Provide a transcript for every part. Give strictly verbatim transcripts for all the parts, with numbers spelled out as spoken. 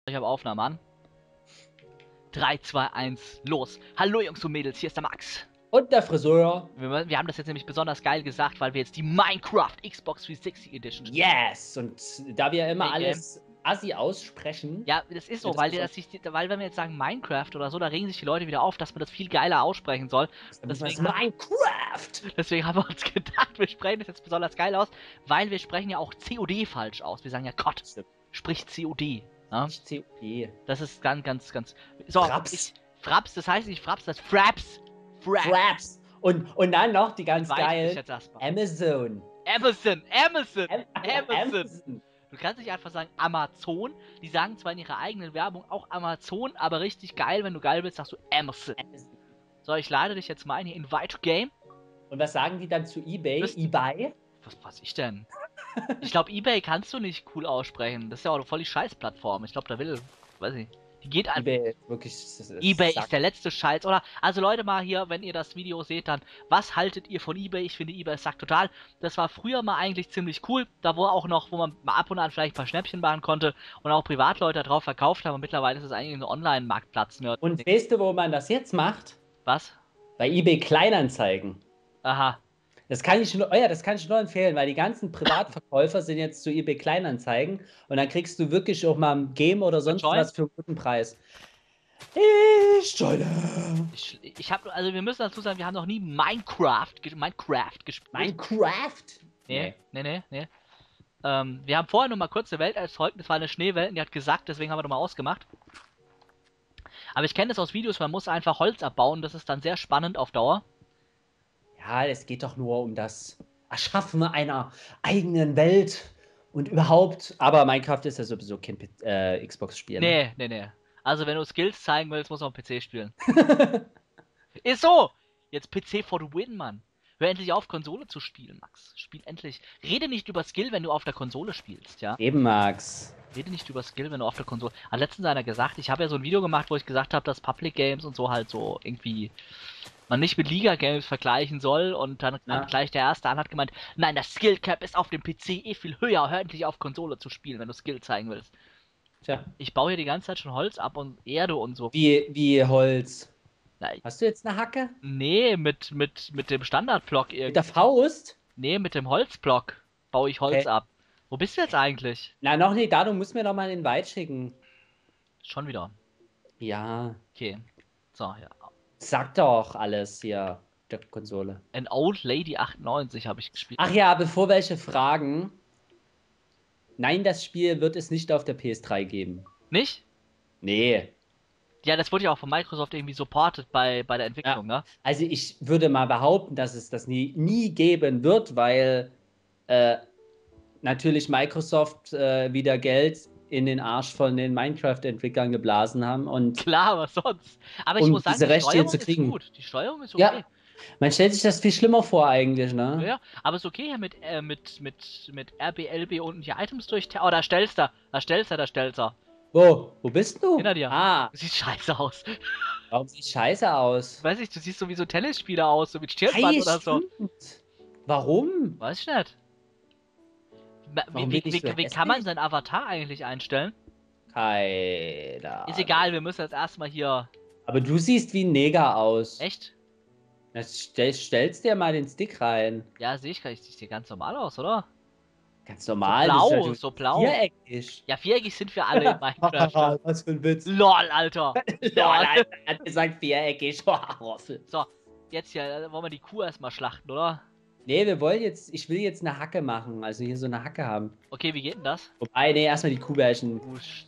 Ich habe Aufnahme an. drei, zwei, eins, los. Hallo Jungs und Mädels, hier ist der Max. Und der Friseur. Wir, wir haben das jetzt nämlich besonders geil gesagt, weil wir jetzt die Minecraft Xbox dreihundertsechzig Edition spielen. Yes! Und da wir immer Hey, alles assi aussprechen. Ja, das ist so, das weil, ist das sich, weil wenn wir jetzt sagen Minecraft oder so, da regen sich die Leute wieder auf, dass man das viel geiler aussprechen soll. Deswegen Minecraft! Deswegen haben wir uns gedacht, wir sprechen das jetzt besonders geil aus, weil wir sprechen ja auch C O D falsch aus. Wir sagen ja Gott, sprich C O D. Ja? Nicht C O D. Das ist ganz, ganz, ganz... So, Fraps. Ich, Fraps, das heißt nicht Fraps, das ist Fraps. Fraps. Fraps. Und, und dann noch die ganz geil. Amazon. Amazon. Amazon. Am Amazon. Amazon. Du kannst nicht einfach sagen Amazon. Die sagen zwar in ihrer eigenen Werbung auch Amazon, aber richtig geil, wenn du geil bist, sagst du Amazon. Amazon. So, ich lade dich jetzt mal ein hier in Invite to Game. Und was sagen die dann zu eBay? Bist eBay? Was weiß ich denn? Ich glaube, eBay kannst du nicht cool aussprechen. Das ist ja auch voll die Scheißplattform. Ich glaube, da will, weiß ich. Die geht einfach. eBay ist wirklich. Ist eBay ist der letzte Scheiß, oder? Also Leute, mal hier, wenn ihr das Video seht, dann, was haltet ihr von eBay? Ich finde, eBay sagt total. Das war früher mal eigentlich ziemlich cool. Da wo auch noch, wo man mal ab und an vielleicht ein paar Schnäppchen machen konnte und auch Privatleute drauf verkauft haben. Und mittlerweile ist es eigentlich ein Online-Marktplatz. Ne? Und weißt du, wo man das jetzt macht? Was? Bei eBay Kleinanzeigen. Aha. Das kann ich nur, oh ja, das kann ich nur empfehlen, weil die ganzen Privatverkäufer sind jetzt zu eBay Kleinanzeigen und dann kriegst du wirklich auch mal ein Game oder sonst was für einen guten Preis. Ich joine. Ich, ich habe, also wir müssen dazu sagen, wir haben noch nie Minecraft, Minecraft gespielt. Minecraft? Nee, nee, nee, nee. Ähm, wir haben vorher nur mal kurz eine Welt erzeugt, das war eine Schneewelt, und die hat gesagt, deswegen haben wir nochmal ausgemacht. Aber ich kenne das aus Videos, man muss einfach Holz abbauen, das ist dann sehr spannend auf Dauer. Ja, es geht doch nur um das Erschaffen einer eigenen Welt und überhaupt. Aber Minecraft ist ja sowieso kein äh, Xbox-Spiel. Nee, ne? nee, nee. Also wenn du Skills zeigen willst, musst du auf dem P C spielen. Ist so! Jetzt P C for the win, Mann. Hör endlich auf, Konsole zu spielen, Max. Spiel endlich. Rede nicht über Skill, wenn du auf der Konsole spielst, ja? Eben, Max. Rede nicht über Skill, wenn du auf der Konsole... Hat letztens einer gesagt, ich habe ja so ein Video gemacht, wo ich gesagt habe, dass Public Games und so halt so irgendwie... man nicht mit Liga-Games vergleichen soll und dann ja. gleich der Erste an hat gemeint, nein, das Skill-Cap ist auf dem P C eh viel höher, hör endlich auf Konsole zu spielen, wenn du Skill zeigen willst. Tja. Ich baue hier die ganze Zeit schon Holz ab und Erde und so. Wie, wie Holz? Na, Hast du jetzt eine Hacke? Nee, mit, mit, mit dem Standardblock irgendwie. Mit der Faust? Nee, mit dem Holzblock baue ich Holz okay. ab. Wo bist du jetzt eigentlich? Na, noch nicht da, du musst mir doch mal den Wald schicken. Schon wieder? Ja. Okay. So, ja. Sag doch alles hier, der Konsole. An Old Lady achtundneunzig habe ich gespielt. Ach ja, bevor welche fragen. Nein, das Spiel wird es nicht auf der P S drei geben. Nicht? Nee. Ja, das wurde ja auch von Microsoft irgendwie supported bei, bei der Entwicklung, ja. ne? Also ich würde mal behaupten, dass es das nie, nie geben wird, weil äh, natürlich Microsoft äh, wieder Geld in den Arsch von den Minecraft-Entwicklern geblasen haben und klar, was sonst. Aber ich um muss sagen, diese die Rechte Steuerung zu kriegen. ist gut. Die Steuerung ist okay. Ja, man stellt sich das viel schlimmer vor eigentlich, ne? Ja, aber ist okay hier mit, äh, mit, mit, mit R B, L B unten die Items durch... Oh, da stellst du, da stellst du, da stellst du. Wo? Wo bist du? Hinter dir. Ah. Sieht scheiße aus. Warum sieht scheiße aus? Weiß ich, du siehst so wie so Tennisspieler aus, so mit Stirnband hey, oder so. Warum? Weiß ich nicht. Warum wie wie, so wie, wie kann man seinen Avatar eigentlich einstellen? Keine Ist egal, wir müssen jetzt erstmal hier... Aber du siehst wie ein Neger aus. Echt? Jetzt stell, stellst dir mal den Stick rein. Ja, sehe ich, ich sehe ganz normal aus, oder? Ganz normal. So blau, ja so blau. Viereckig. Ja, viereckig sind wir alle in Minecraft. Was für ein Witz. LOL, Alter. LOL, Alter. Er hat gesagt viereckig. Roffel. So, jetzt hier, wollen wir die Kuh erstmal schlachten, oder? Nee, wir wollen jetzt, ich will jetzt eine Hacke machen, also hier so eine Hacke haben. Okay, wie geht denn das? Wobei, nee, erstmal die Kuh bashen.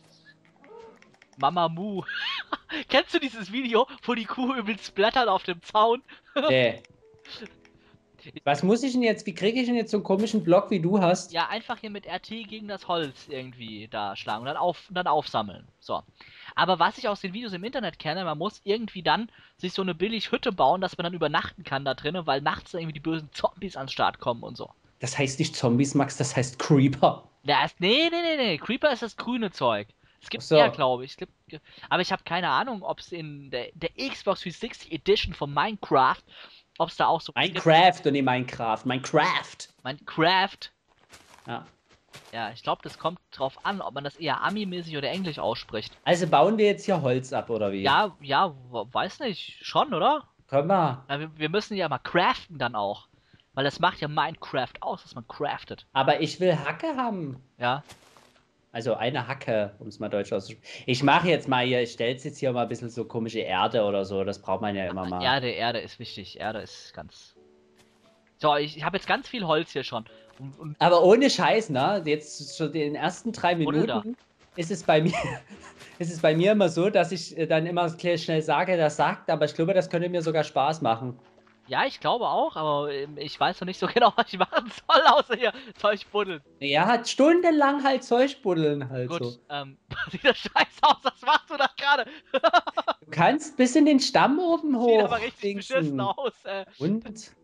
Mama Mu. Kennst du dieses Video, wo die Kuh übelst splattert auf dem Zaun? Nee. Was muss ich denn jetzt, wie kriege ich denn jetzt so einen komischen Block, wie du hast? Ja, einfach hier mit R T gegen das Holz irgendwie da schlagen und dann, auf, dann aufsammeln. So. Aber was ich aus den Videos im Internet kenne, man muss irgendwie dann sich so eine billig Hütte bauen, dass man dann übernachten kann da drinnen, weil nachts dann irgendwie die bösen Zombies an den Start kommen und so. Das heißt nicht Zombies, Max, das heißt Creeper. Ja, ist, nee, nee, nee, nee. Creeper ist das grüne Zeug. Es gibt so. mehr, glaube ich. Es gibt, aber ich habe keine Ahnung, ob es in der, der Xbox dreihundertsechzig Edition von Minecraft, ob es da auch so... Minecraft und nicht Minecraft. Minecraft. Minecraft. Ja. Ja, ich glaube, das kommt drauf an, ob man das eher Ami-mäßig oder Englisch ausspricht. Also bauen wir jetzt hier Holz ab, oder wie? Ja, ja, w- weiß nicht. Schon, oder? Können wir. Ja, wir, wir müssen ja mal craften dann auch. Weil das macht ja Minecraft aus, dass man craftet. Aber ich will Hacke haben. Ja. Also eine Hacke, um es mal deutsch auszusprechen. Ich mache jetzt mal hier, ich stelle jetzt hier mal ein bisschen so komische Erde oder so. Das braucht man ja immer mal. Erde, Erde ist wichtig. Erde ist ganz. So, ich, ich habe jetzt ganz viel Holz hier schon. Und, und Aber ohne Scheiß, ne? Jetzt schon in den ersten drei Buddel da. Minuten ist es bei mir, ist es bei mir immer so, dass ich äh, dann immer schnell sage, das sagt, aber ich glaube, das könnte mir sogar Spaß machen. Ja, ich glaube auch, aber ähm, ich weiß noch nicht so genau, was ich machen soll, außer hier Zeug buddeln. Er hat stundenlang halt Zeug buddeln halt Gut, so. ähm, sieht das scheiße aus, was machst du da gerade? Du kannst bis in den Stamm oben hoch. Sieht aber richtig dingsen. beschissen aus, äh. Und?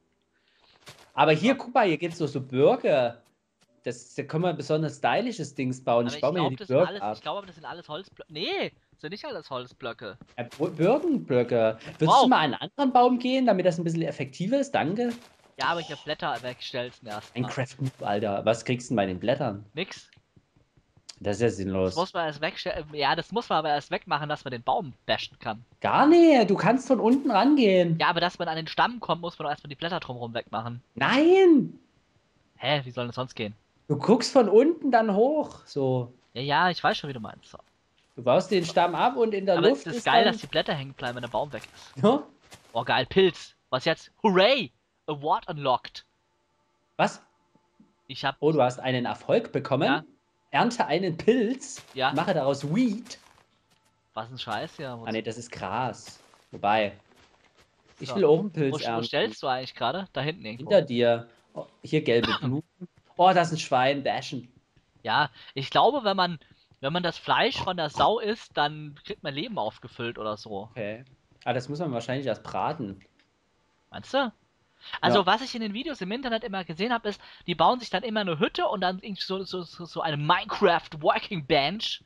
Aber hier, guck mal, hier geht's so, so Bürger. Das, da können wir ein besonders stylisches Dings bauen. Aber Ich ich baue mir hier glaube, die das sind alles, Bürger ich glaube, das sind alles Holzblöcke. Nee, das sind nicht alles Holzblöcke. Ja, Bürgenblöcke. Würdest Wow. du mal an einen anderen Baum gehen, damit das ein bisschen effektiver ist? Danke. Ja, aber ich hab Blätter wegstellst erst. Minecraft, Alter. Was kriegst du denn bei den Blättern? Nix. Das ist ja Das sinnlos. muss man erst wegstellen. Ja, das muss man aber erst wegmachen, dass man den Baum bashen kann. Gar nicht. Du kannst von unten rangehen. Ja, aber dass man an den Stamm kommt, muss man doch erstmal die Blätter drumherum wegmachen. Nein. Hä, wie soll das sonst gehen? Du guckst von unten dann hoch. So. Ja, ja, ich weiß schon, wie du meinst. So. Du baust den Stamm ab und in der Aber Luft es ist ist geil, dann... dass die Blätter hängen bleiben, wenn der Baum weg ist. Ja? Oh, geil, Pilz. Was jetzt? Hooray! Award unlocked. Was? Ich hab. Oh, du hast einen Erfolg bekommen. Ja. Ernte einen Pilz. Ja. Mache daraus Weed. Was ein Scheiß, ja. Ah ne, das ist Gras. Wobei. Ich So. will auch einen Pilz Wo, wo ernten. stellst du eigentlich gerade? Da hinten irgendwo. Hinter dir. Oh, hier gelbe Blumen. Oh, das ist ein Schwein. Bashen. Ja, ich glaube, wenn man, wenn man das Fleisch von der Sau isst, dann kriegt man Leben aufgefüllt oder so. Okay. Ah, das muss man wahrscheinlich erst braten. Meinst du? Also, Ja. was ich in den Videos im Internet immer gesehen habe, ist, die bauen sich dann immer eine Hütte und dann irgendwie so, so, so, so eine Minecraft Working Bench.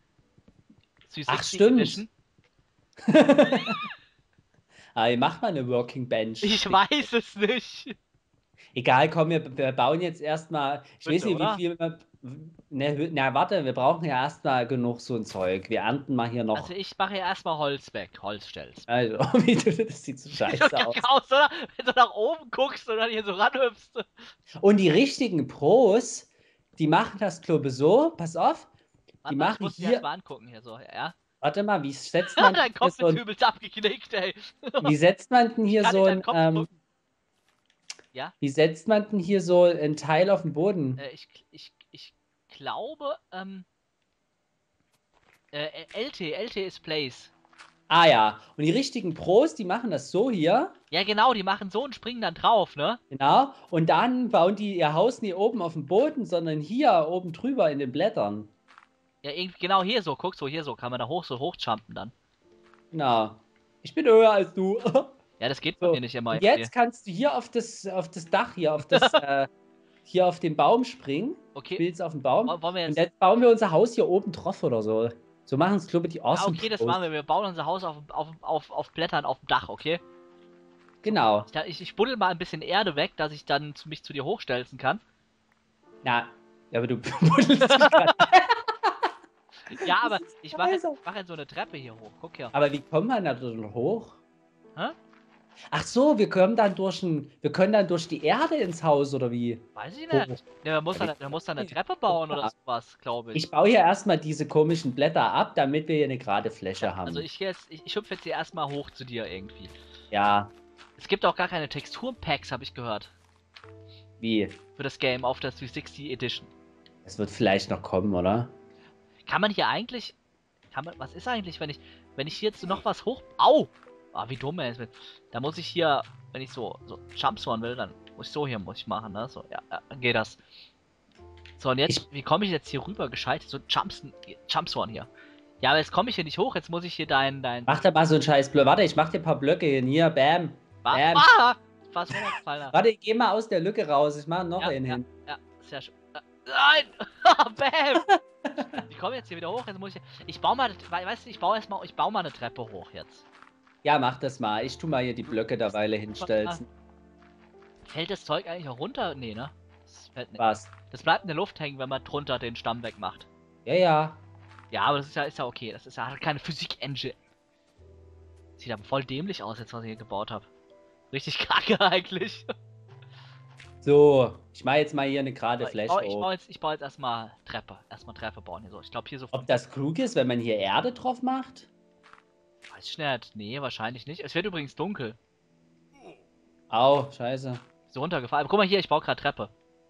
Ach, stimmt. Ah, wie macht man eine Working Bench? Ich weiß es nicht. Egal, komm, wir, wir bauen jetzt erstmal. Ich Bitte, weiß nicht, oder? wie viel. wir- Ne, na, warte, wir brauchen ja erstmal genug so ein Zeug. Wir ernten mal hier noch. Also, ich mache ja erstmal Holz weg. Holz stellst. Also, wie du, das sieht so Sieht scheiße doch kacke aus. aus, oder? Wenn du nach oben guckst und dann hier so ranhüpfst. Und die richtigen Pros, die machen das, glaube ich, so. Pass auf. Die Warte mal, ich machen muss mir hier. erstmal angucken hier so, ja? Warte mal, wie setzt man Dein hier Kopf so ist ein, übelst abgeknickt, ey. wie setzt man denn hier Kann so in ein, deinen Kopf ähm, gucken. Ja? wie setzt man denn hier so ein Teil auf den Boden? Äh, ich, ich, ich glaube, ähm, äh, L T, L T ist Place. Ah ja, und die richtigen Pros, die machen das so hier, Ja, genau, die machen so und springen dann drauf, ne? genau, und dann bauen die ihr Haus nie oben auf dem Boden, sondern hier oben drüber in den Blättern. Ja, irgendwie genau hier so, guck so, hier so, kann man da hoch so hochjumpen dann. Genau. Ich bin höher als du. Ja, das geht bei So, mir nicht immer. und jetzt kannst du hier auf das, auf das Dach, hier auf das, äh, hier auf den Baum springen. Okay. Spielst auf den Baum. Wollen wir Und jetzt. jetzt bauen wir unser Haus hier oben drauf oder so. So machen es, glaube ich, die Ah, Awesome okay, das Pros. machen wir. Wir bauen unser Haus auf, auf, auf, auf Blättern auf dem Dach, okay? Genau. Ich, ich, ich buddel mal ein bisschen Erde weg, dass ich dann zu, mich zu dir hochstelzen kann. Na, ja, aber du buddelst dich grad. Ja, aber Das ist ich mache jetzt, scheiße. mach jetzt so eine Treppe hier hoch. Guck hier. Aber wie kommt man da denn hoch? Hä? Ach so, wir können dann durch ein, wir können dann durch die Erde ins Haus oder wie? Weiß ich Hoch. nicht. Ja, man muss dann, man muss dann eine Treppe bauen oder sowas, glaube ich. Ich baue hier erstmal diese komischen Blätter ab, damit wir hier eine gerade Fläche haben. Also ich geh jetzt, ich, ich hüpfe jetzt hier erstmal hoch zu dir irgendwie. Ja, Es gibt auch gar keine Texturenpacks, habe ich gehört. wie? Für das Game auf der dreihundertsechzig Edition. Es wird vielleicht noch kommen, oder? Kann man hier eigentlich. Kann man. Was ist eigentlich, wenn ich. Wenn ich hier jetzt noch was hoch. Au! Ah, wie dumm er ist. Da muss ich hier. Wenn ich so. so Jumpswan will, dann muss ich so hier muss ich machen, ne? So, ja, ja dann geht das. So, und jetzt. Ich- Wie komme ich jetzt hier rüber gescheit? So Jumps, Jumpswan hier. Ja, aber jetzt komme ich hier nicht hoch, jetzt muss ich hier dein. dein. Mach da mal so einen scheiß Blöcke. Warte, ich mach dir ein paar Blöcke hin. Hier, bam. Was? Bam. Ah! Fast runtergefallen. Warte, ich geh mal aus der Lücke raus. Ich mach noch Ja, einen ja. hin. Ja, sehr schön. Äh, Nein! Bam! Ich komme jetzt hier wieder hoch, jetzt muss ich. Ich baue mal. Weißt du, ich baue erstmal. Ich baue mal eine Treppe hoch jetzt. Ja, mach das mal. Ich tu mal hier die Blöcke derweile hinstellen. Fällt das Zeug eigentlich auch runter? Nee, ne? Das, fällt nicht. Was? Das bleibt in der Luft hängen, wenn man drunter den Stamm wegmacht. Ja, ja. Ja, aber das ist ja, ist ja okay. Das ist ja hat keine Physik-Engine. Sieht aber voll dämlich aus, jetzt was ich hier gebaut habe. Richtig kacke eigentlich. So, ich mache jetzt mal hier eine gerade Ich Flash baue, ich hoch. baue jetzt, ich baue jetzt erstmal Treppe. Erstmal Treppe bauen hier so. Ich glaube hier so. Ob das klug ist, wenn man hier Erde drauf macht? Weiß ich nicht. Nee, wahrscheinlich nicht. Es wird übrigens dunkel. Au, scheiße. So runtergefallen. Aber guck mal hier, ich baue gerade Treppe.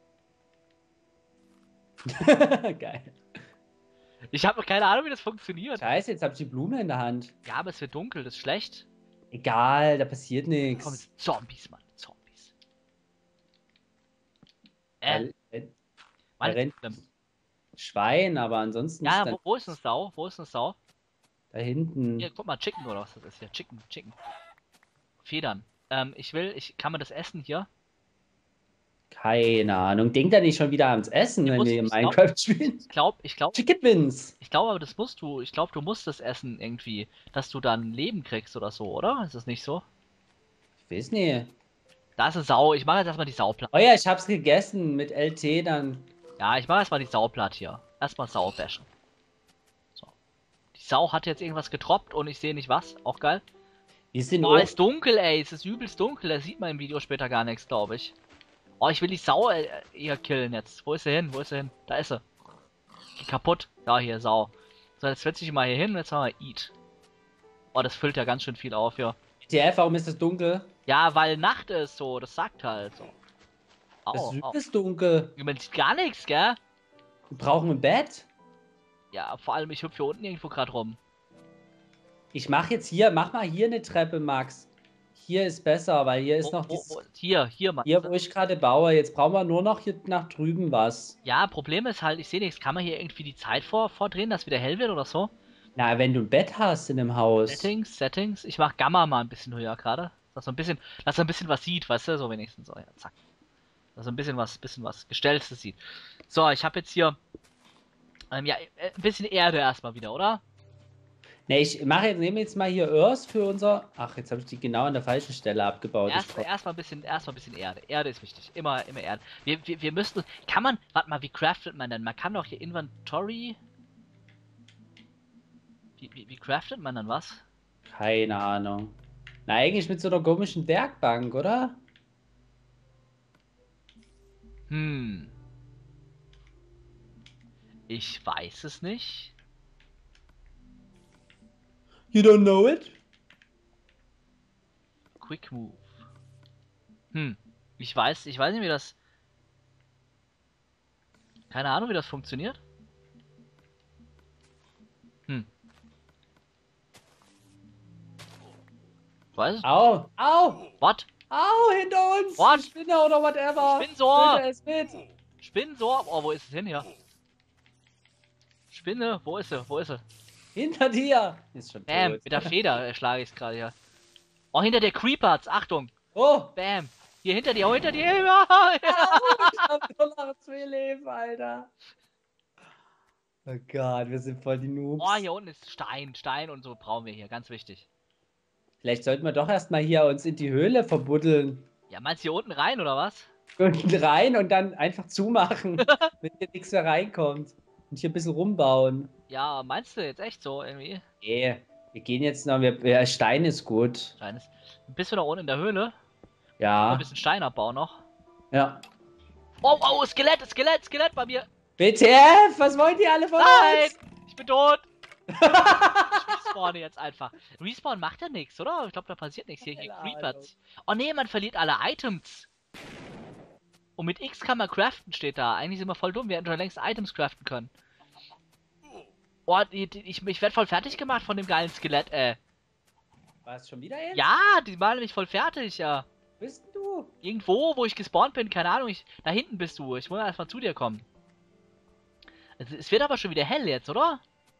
Geil. Ich habe keine Ahnung, wie das funktioniert. Scheiße, jetzt habe ich die Blume in der Hand. Ja, aber es wird dunkel, das ist schlecht. Egal, da passiert Komm, es nichts. sind Zombies, Mann. Zombies. Äh, Weil- Mann, da rennt schlimm. Schwein, aber ansonsten Ja, ist dann wo, wo ist eine Sau? Wo ist eine Sau? da hinten. Hier, guck mal, Chicken oder was das ist hier. Chicken, Chicken. Federn. Ähm, ich will, ich kann man das essen hier? Keine Ahnung. Denkt er nicht schon wieder ans Essen, Ich wenn muss- wir ich glaub- Minecraft spielen? Ich glaube, ich glaube, Chicken Wins. ich glaube, aber das musst du. Ich glaube, du musst das essen irgendwie, dass du dann Leben kriegst oder so, oder? Ist das nicht so? Ich weiß nicht. Da ist eine Sau. Ich mache jetzt erstmal die Sau platt. Oh ja, ich hab's gegessen mit L T dann. Ja, ich mache erstmal die Sau platt hier. Erstmal Sau bashen. So. Die Sau hat jetzt irgendwas getroppt und ich sehe nicht was. Auch geil. Wir sind Boah, hoch. ist dunkel, ey. Es ist übelst dunkel. Da sieht man im Video später gar nichts, glaube ich. Oh, ich will die Sau äh, eher killen jetzt. Wo ist sie hin? Wo ist sie hin? Da ist sie. Geh kaputt. Ja, hier, Sau. So, jetzt setze ich mal hier hin und jetzt machen wir Eat. Oh, das füllt ja ganz schön viel auf, ja. W T F, warum ist es dunkel? Ja, weil Nacht ist so. Das sagt halt so. Das Au, au. ist dunkel. Man sieht gar nichts, gell? Wir brauchen ein Bett. Ja, vor allem, ich hüpfe hier unten irgendwo gerade rum. Ich mach jetzt hier, mach mal hier eine Treppe, Max. Hier ist besser, weil hier ist Wo, noch wo, dieses, wo, hier, hier, Mann. hier, wo ich gerade baue. Jetzt brauchen wir nur noch hier nach drüben was. Ja, Problem ist halt, ich sehe nichts. Kann man hier irgendwie die Zeit vor, vordrehen, dass wieder hell wird oder so? Na, wenn du ein Bett hast in dem Haus. Settings, Settings. Ich mach Gamma mal ein bisschen höher gerade. Dass man ein bisschen, dass man ein bisschen was sieht, weißt du, so wenigstens so, ja, zack. Dass man ein bisschen was, bisschen was Gestelltes sieht. So, ich habe jetzt hier, ähm, ja, äh, ein bisschen Erde erstmal wieder, oder? Ne, ich mache jetzt, nehme jetzt mal hier Earth für unser. Ach, jetzt habe ich die genau an der falschen Stelle abgebaut. Ich Erstmal, erstmal ein bisschen, erstmal ein bisschen Erde. Erde ist wichtig. Immer, immer Erde. Wir, wir, wir müssten, kann man, warte mal, wie craftet man denn? Man kann doch hier Inventory. Wie, wie, wie craftet man dann was? Keine Ahnung. Na, eigentlich mit so einer komischen Werkbank, oder? Hm. Ich weiß es nicht. You don't know it? Quick Move. Hm. Ich weiß, ich weiß nicht, wie das. Keine Ahnung, wie das funktioniert. Hm. Ich weiß es. Au! Au! What? Au! Hinter uns! What? Spinner oder whatever! Spinsor! Bitte, es mit! Spinnensor. Oh, wo ist es hin hier? Spinne, wo ist sie? Wo ist sie? Hinter dir! Ist schon Bam, tot. mit der Feder äh, schlage ich es gerade hier. Oh, hinter der Creepers, Achtung! Oh! Bam! Hier hinter dir, oh, hinter dir! Ja, ja. Ich hab nur noch zwei Leben, Alter. Oh Gott, wir sind voll die Noobs. Oh, hier unten ist Stein, Stein und so brauchen wir hier, ganz wichtig. Vielleicht sollten wir doch erstmal hier uns in die Höhle verbuddeln. Ja, meinst du hier unten rein oder was? Und rein und dann einfach zumachen, wenn hier nichts mehr reinkommt. Und hier ein bisschen rumbauen. Ja, meinst du jetzt echt so irgendwie? Nee, wir gehen jetzt noch, wir, wir, Stein ist gut. Stein ist. Bist du da unten in der Höhle? Ja. Ein bisschen Stein abbauen noch. Ja. Oh, oh, Skelett, Skelett, Skelett bei mir. W T F, was wollt ihr alle von Nein, uns? ich bin tot. Ich respawne jetzt einfach. Respawn macht ja nichts, oder? Ich glaube, da passiert nichts. Hier, hier Keine Creepers. Oh nee, man verliert alle Items. Und mit X kann man craften, steht da. Eigentlich sind wir voll dumm. Wir hätten schon längst Items craften können. Oh, die, die, ich, ich werde voll fertig gemacht von dem geilen Skelett, ey. War es schon wieder jetzt? Ja, die malen mich voll fertig, ja. Wo bist denn du? Irgendwo, wo ich gespawnt bin, keine Ahnung. Ich, da hinten bist du. Ich muss erstmal zu dir kommen. Es, es wird aber schon wieder hell jetzt, oder?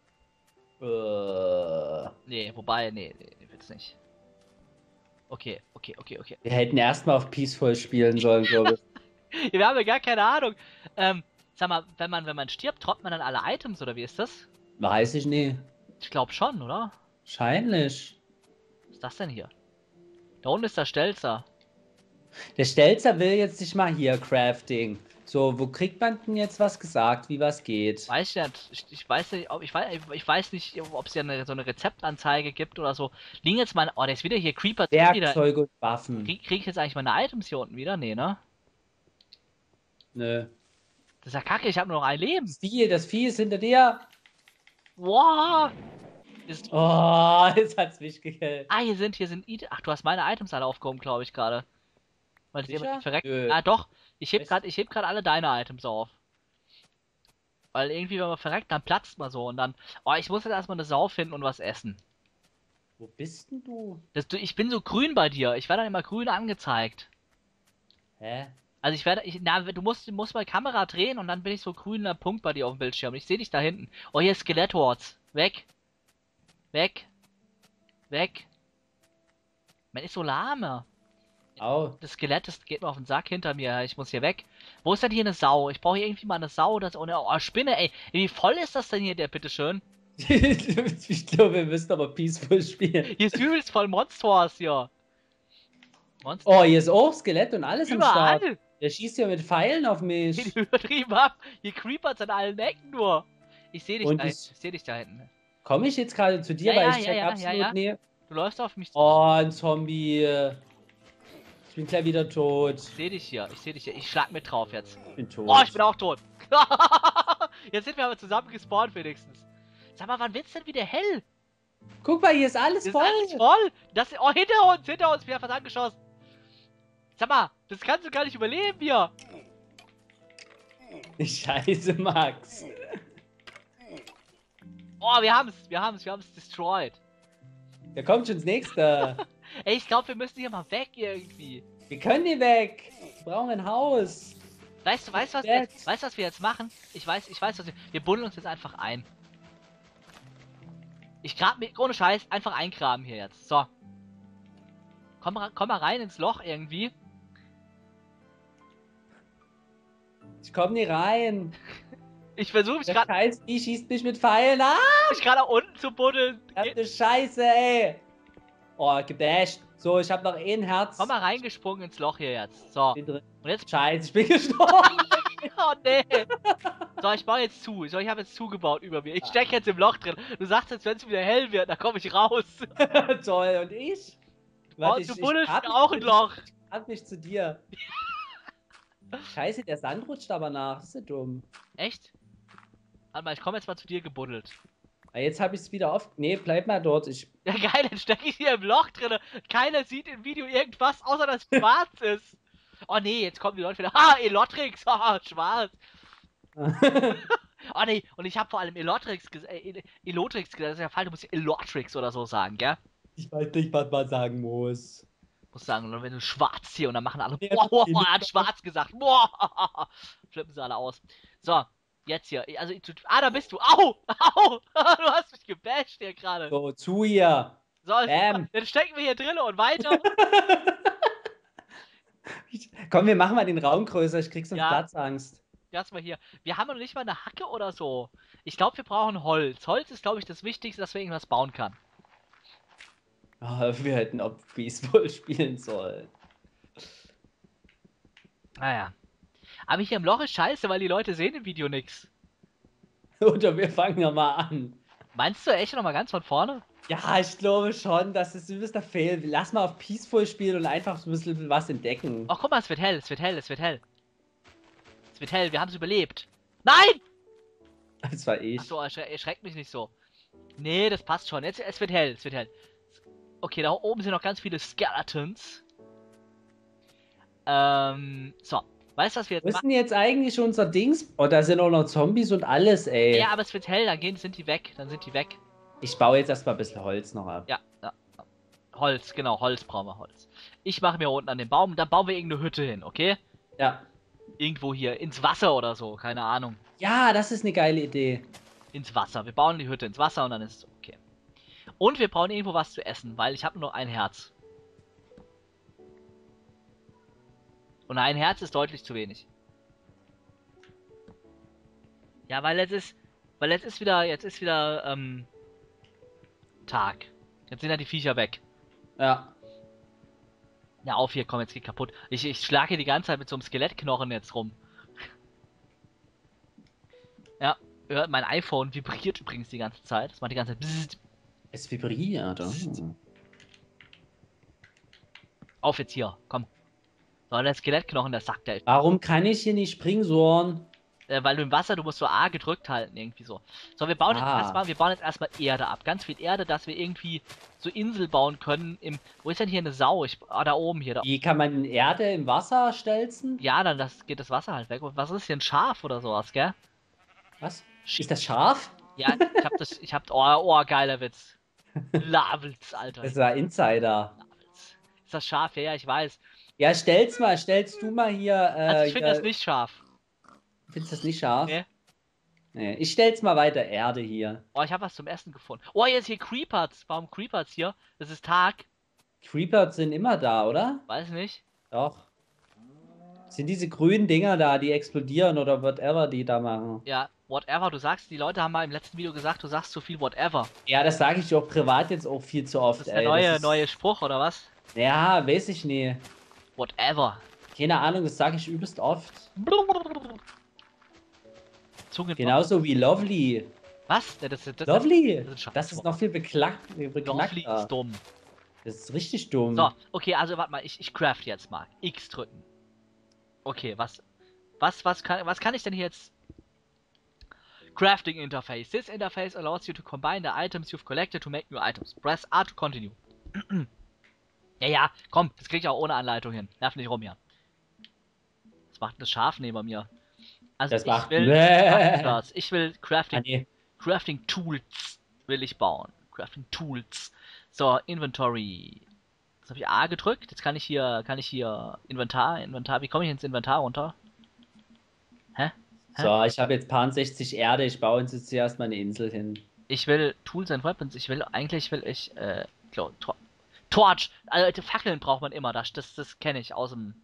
Äh, Nee, wobei, nee, nee, nee, wird's nicht. Okay, okay, okay, okay. wir hätten erstmal auf Peaceful spielen sollen, glaube ich. Wir haben ja gar keine Ahnung. Ähm, sag mal, wenn man, wenn man stirbt, droppt man dann alle Items, oder wie ist das? Weiß ich nie. Ich glaube schon, oder? Wahrscheinlich. Was ist das denn hier? Da unten ist der Stelzer. Der Stelzer will jetzt nicht mal hier Crafting. So, wo kriegt man denn jetzt was gesagt, wie was geht? Weiß ich nicht. Ich, ich weiß nicht, ob ich weiß, ich weiß nicht, ob es ja eine, so eine Rezeptanzeige gibt oder so. Liegen jetzt meine. Oh, der ist wieder hier Creeper wieder. Werkzeuge und Waffen. Krieg, krieg ich jetzt eigentlich meine Items hier unten wieder? Nee, ne? Nö. Das ist ja kacke, ich habe nur noch ein Leben. Das Vieh, das Vieh ist hinter dir. Wow. Ist, Oh, jetzt hat's mich gekillt. ah, hier sind, hier sind. It Ach, du hast meine Items alle aufgehoben, glaube ich, gerade. Weil das jemand nicht verreckt. Nö. Ah, doch. Ich heb Echt? gerade, ich heb gerade alle deine Items auf. Weil irgendwie, wenn man verreckt, dann platzt man so und dann. Oh, ich muss jetzt erstmal eine Sau finden und was essen. Wo bist denn du? Das, du, ich bin so grün bei dir. Ich werde dann immer grün angezeigt. Hä? Also ich werde, ich, na, du musst, du musst mal Kamera drehen und dann bin ich so grüner Punkt bei dir auf dem Bildschirm. Ich sehe dich da hinten. Oh, hier ist Skeletthorts. Weg. Weg. Weg. Man ist so lahme. Au. Das Skelett, das geht mir auf den Sack hinter mir. Ich muss hier weg. Wo ist denn hier eine Sau? Ich brauche hier irgendwie mal eine Sau. Das, oh, eine oh, Spinne, ey. Wie voll ist das denn hier, der, bitteschön? Ich glaube, wir müssen aber peaceful spielen. Hier ist übelst voll Monsters hier. Monster. Oh, hier ist auch Skelett und alles Überall. am Start. Der schießt ja mit Pfeilen auf mich. Geht übertrieben ab. Hier creepers an allen Ecken nur. Ich sehe dich Und da ich- hinten. Ich sehe dich da hinten. Komme ich jetzt gerade zu dir, Ja, weil ja, ich ja, check ja, absolut ja, ja. nee. Du läufst auf mich zu. Oh, ein Zombie. Ich bin gleich wieder tot. Ich sehe dich hier. Ich sehe dich hier. Ich schlag mit drauf jetzt. Ich bin tot. Oh, ich bin auch tot. Jetzt sind wir aber zusammen gespawnt wenigstens. Sag mal, wann wird's denn wieder hell? Guck mal, hier ist alles Das voll. ist alles voll. Das, oh, hinter uns, hinter uns. Wir haben was angeschossen. Sag mal, das kannst du gar nicht überleben hier. Scheiße, Max. Oh, wir haben's. Wir haben's. Wir haben's destroyed. Da kommt schon das nächste. Ey, ich glaube, wir müssen hier mal weg irgendwie. Wir können hier weg. Wir brauchen ein Haus. Weißt du, weißt du, was wir Jetzt. jetzt, weißt, du, was wir jetzt machen? Ich weiß, ich weiß, was wir. Wir buddeln uns jetzt einfach ein. Ich grab mir, ohne Scheiß, einfach eingraben hier jetzt. So. Komm, ra- komm mal rein ins Loch irgendwie. Ich komm nie rein. Ich versuche mich Der gerade Scheiß, die schießt mich mit Pfeilen. Ah, mich gerade nach unten zu buddeln. Geht- verdammte Scheiße, ey. Oh, gedasht. So, ich habe noch ein Herz. Komm mal reingesprungen ins Loch hier jetzt. So. Bin drin. Und jetzt. Scheiße, ich bin gestorben. Oh nee. So, ich baue jetzt zu. So, ich habe jetzt zugebaut über mir. Ich stecke jetzt im Loch drin. Du sagst jetzt, wenn es wieder hell wird, dann komme ich raus. Toll, und ich? Oh, du buddelst mir auch ein Loch. Ich hab mich zu dir. Scheiße, der Sand rutscht aber nach. Das ist ja dumm. Echt? Warte mal, ich komme jetzt mal zu dir gebuddelt. Ah, jetzt habe ich es wieder auf. Nee, bleib mal dort. Ich. Ja geil, dann stecke ich hier im Loch drin. Keiner sieht im Video irgendwas, außer dass es schwarz ist. Oh nee, jetzt kommen die Leute wieder. Ah, Elotrix, haha, schwarz. Oh nee, und ich habe vor allem Elotrix gesagt. Äh, Elotrix gesagt, das ist ja falsch, du musst Elotrix oder so sagen, gell? Ich weiß nicht, was man sagen muss. Muss sagen, und wenn du schwarz hier und dann machen alle. Ja, Boah, boah, die boah, er hat nicht- schwarz gesagt. Boah, flippen sie alle aus. So, jetzt hier. Also, ich- ah, da bist du. Au, au, du hast mich gebasht hier gerade. So, zu hier. So, ist Bam. super. Dann stecken wir hier drin und weiter. Komm, wir machen mal den Raum größer. Ich krieg sonst Ja. Platzangst. Erstmal hier. Wir haben noch nicht mal eine Hacke oder so. Ich glaube, wir brauchen Holz. Holz ist, glaube ich, das Wichtigste, dass wir irgendwas bauen kann. Oh, wir hätten auch Peaceful spielen sollen. Naja. Aber hier im Loch ist scheiße, weil die Leute sehen im Video nichts. Oder wir fangen ja mal an. Meinst du echt noch mal ganz von vorne? Ja, ich glaube schon, das ist übelster Fail. Lass mal auf Peaceful spielen und einfach ein bisschen was entdecken. Ach, guck mal, es wird hell, es wird hell, es wird hell. Es wird hell, wir haben es überlebt. Nein! Das war ich. Achso, erschre erschreckt mich nicht so. Nee, das passt schon. Jetzt, es wird hell, es wird hell. Okay, da oben sind noch ganz viele Skeletons. Ähm, so. Weißt du, was wir jetzt Wo ist machen? denn jetzt eigentlich unser Dings? Oh, da sind auch noch Zombies und alles, ey. Ja, aber es wird hell, dann gehen, sind die weg. Dann sind die weg. Ich baue jetzt erstmal ein bisschen Holz noch ab. Ja, ja. Holz, genau, Holz brauchen wir, Holz. Ich mache mir unten an den Baum, dann bauen wir irgendeine Hütte hin, okay? Ja. Irgendwo hier, ins Wasser oder so, keine Ahnung. Ja, das ist eine geile Idee. Ins Wasser. Wir bauen die Hütte ins Wasser und dann ist es okay. Und wir brauchen irgendwo was zu essen, weil ich habe nur noch ein Herz. Und ein Herz ist deutlich zu wenig. Ja, weil jetzt ist, weil jetzt ist wieder, jetzt ist wieder, ähm, Tag. Jetzt sind ja die Viecher weg. Ja. Ja, auf hier, komm, jetzt geht kaputt. Ich, ich schlage hier die ganze Zeit mit so einem Skelettknochen jetzt rum. Ja, hört mein iPhone vibriert übrigens die ganze Zeit. Das macht die ganze Zeit. Bzzzt. Es vibriert. Oh. Auf jetzt hier, komm. So, der Skelettknochen, der sagt der. Warum kann ich hier nicht springen, Soren? Äh, weil du im Wasser, du musst so A gedrückt halten, irgendwie so. So, wir bauen Ah. jetzt erstmal, wir bauen jetzt erstmal Erde ab. Ganz viel Erde, dass wir irgendwie so Insel bauen können im. Wo ist denn hier eine Sau? Ich, ah, da oben hier. Da. Wie kann man Erde im Wasser stelzen? Ja, dann das, geht das Wasser halt weg. Und was ist hier ein Schaf oder sowas, gell? Was? Ist das scharf? Ja, ich hab das, ich hab, oh, oh, geiler Witz. Lavels, Alter. Das war Insider. Lavels. Ist das scharf? Ja, ja, ich weiß. Ja, stell's mal, stellst du mal hier. Äh, Also ich finde hier- das nicht scharf. Findest du das nicht scharf? Nee. Nee. Ich stell's mal weiter Erde hier. Oh, ich habe was zum Essen gefunden. Oh, jetzt hier Creepers. Warum Creepers hier? Das ist Tag. Creeper sind immer da, oder? Weiß nicht. Doch. Sind diese grünen Dinger da, die explodieren oder whatever die da machen? Ja, whatever. Du sagst, die Leute haben mal im letzten Video gesagt, du sagst zu viel whatever. Ja, das sage ich auch privat jetzt auch viel zu oft. Das ist der ey. neue, Das ist- neue Spruch, oder was? Ja, weiß ich nie. Whatever. Keine Ahnung, das sage ich übelst oft. Zungen. Genauso wie Lovely. Was? Ja, das, das, das, Lovely. das ist ein Scheiß- Das ist noch viel beklackt, Lovely beknackter. ist dumm. Das ist richtig dumm. So, okay, also warte mal, ich, ich craft jetzt mal. X drücken. Okay, was, was, was kann, was kann ich denn hier jetzt? Crafting Interface. This interface allows you to combine the items you've collected to make new items. Press A to continue. Ja, ja, komm, das krieg ich auch ohne Anleitung hin. Nerv nicht rum hier. Was macht denn das Schaf neben mir? Also Das ich macht- will, Bäh. das. Ich will Crafting, Ah, nee. Crafting Tools will ich bauen. Crafting Tools. So, Inventory. Jetzt habe ich A gedrückt. Jetzt kann ich hier, kann ich hier Inventar, Inventar. Wie komme ich ins Inventar runter? Hä? Hä? So, ich habe jetzt paar sechzig Erde, ich baue uns jetzt hier erstmal eine Insel hin. Ich will Tools and Weapons. Ich will, eigentlich will ich, äh, Tor Torch. Also, Fackeln braucht man immer. Das, das, das kenne ich aus dem.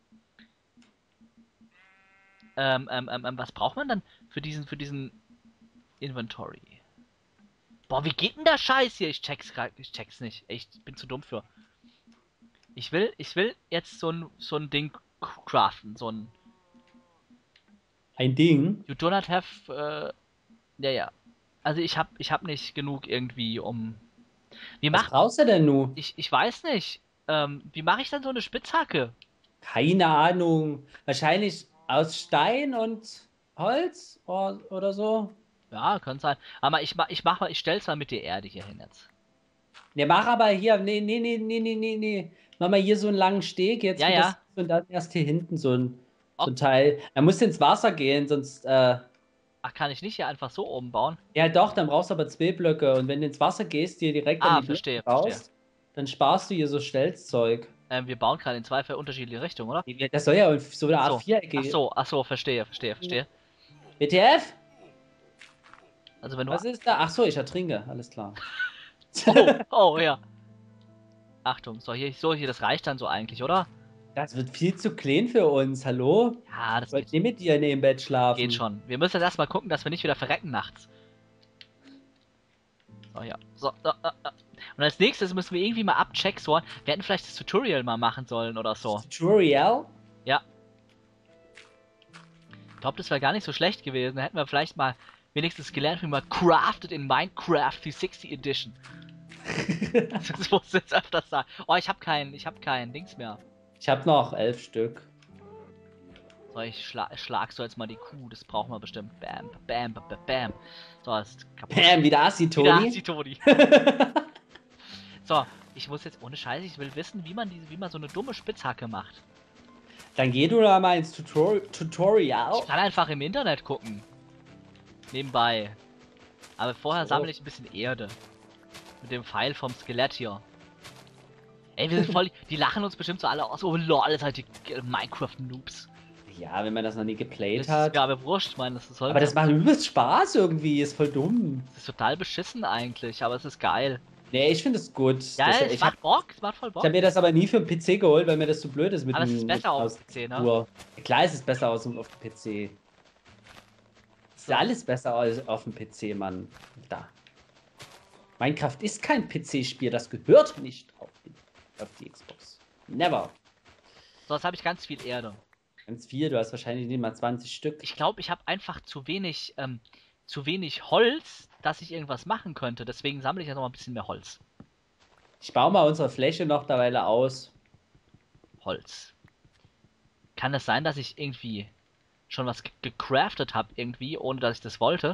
Ähm, ähm, ähm, was braucht man dann für diesen, für diesen Inventory? Boah, wie geht denn der Scheiß hier? Ich check's grad, ich check's nicht. Echt, ich bin zu dumm für. Ich will, ich will jetzt so ein, so ein Ding craften, so ein. Ein Ding? You do not have, äh, ja, ja. Also ich hab, ich hab nicht genug irgendwie, um. Wie Was macht. brauchst du denn nun? Ich, ich weiß nicht. Ähm, wie mache ich dann so eine Spitzhacke? Keine Ahnung. Wahrscheinlich aus Stein und Holz oder, oder so. Ja, kann sein. Aber ich mach, ich mach mal, ich stell's mal mit der Erde hier hin jetzt. Ne, mach aber hier, nee, nee, nee, nee, nee, nee, nee. Mach mal hier so einen langen Steg jetzt Ja, wie ja. das- und dann erst hier hinten so ein, so Ok. ein Teil. Da musst du ins Wasser gehen, sonst, äh, Ach, kann ich nicht hier einfach so oben bauen? ja doch, dann brauchst du aber zwei Blöcke und wenn du ins Wasser gehst, dir direkt Ah, an die verstehe, Blöcke raus, dann sparst du hier so Stelzzeug. Ähm, wir bauen gerade in zwei für unterschiedliche Richtungen, oder? Das soll ja so eine Art So. Vierecke. Ach so, ach so, verstehe, verstehe, verstehe. W T F? Also wenn du. Was ist da? Ach so, ich ertrinke, alles klar. Oh, oh, ja. Achtung, so hier, so hier, das reicht dann so eigentlich, oder? Das wird viel zu klein für uns, hallo? Ja, das Ich wollte geht, nicht mit dir in dem Bett schlafen. geht schon. Wir müssen jetzt erstmal gucken, dass wir nicht wieder verrecken nachts. So, ja. So, äh, äh, äh. Und als nächstes müssen wir irgendwie mal abchecken, so. Wir hätten vielleicht das Tutorial mal machen sollen oder so. Tutorial? Ja. Ich glaube, das wäre gar nicht so schlecht gewesen. Da hätten wir vielleicht mal wenigstens gelernt, wie man craftet in Minecraft dreihundertsechzig Edition. Das muss jetzt öfters sagen. Oh, ich habe keinen, ich habe keinen Dings mehr. Ich habe noch elf Stück. So, ich schla schlag so jetzt mal die Kuh. Das brauchen wir bestimmt. Bam, bam, bam, bam, bam. So, ist kaputt. Bam, wieder Assi, Wieder Toni. Assi Toni. So, ich muss jetzt ohne Scheiße, ich will wissen, wie man diese, wie man so eine dumme Spitzhacke macht. Dann geh du da mal ins Tutor Tutorial. Ich kann einfach im Internet gucken. Nebenbei. Aber vorher So. sammle ich ein bisschen Erde. Mit dem Pfeil vom Skelett hier. Ey, wir sind voll. Die lachen uns bestimmt so alle aus. Oh lol, seid ihr Minecraft-Noobs. Ja, wenn man das noch nie geplayt Das ist hat. mir aber wurscht, ich meine, das ist, Aber das macht übelst Spaß irgendwie, ist voll dumm. das ist total beschissen eigentlich, aber es ist geil. Nee, ich finde es gut. Ja, das, es ich macht habe Bock, es macht voll Bock. hab mir das aber nie für den P C geholt, weil mir das zu blöd ist mit Aber es dem- ist besser mit auf dem P C, ne? Tastatur. Klar ist es besser aus, auf dem P C. Es ist alles besser als auf dem P C, Mann. Da. Minecraft ist kein P C-Spiel, das gehört nicht auf die, auf die Xbox. Never. So, jetzt habe ich ganz viel Erde. Ganz viel, du hast wahrscheinlich nicht mal zwanzig Stück. Ich glaube, ich habe einfach zu wenig, ähm, zu wenig Holz, dass ich irgendwas machen könnte. Deswegen sammle ich jetzt noch mal ein bisschen mehr Holz. Ich baue mal unsere Fläche noch derweil aus. Holz. Kann es sein, dass ich irgendwie schon was gecraftet habe irgendwie, ohne dass ich das wollte?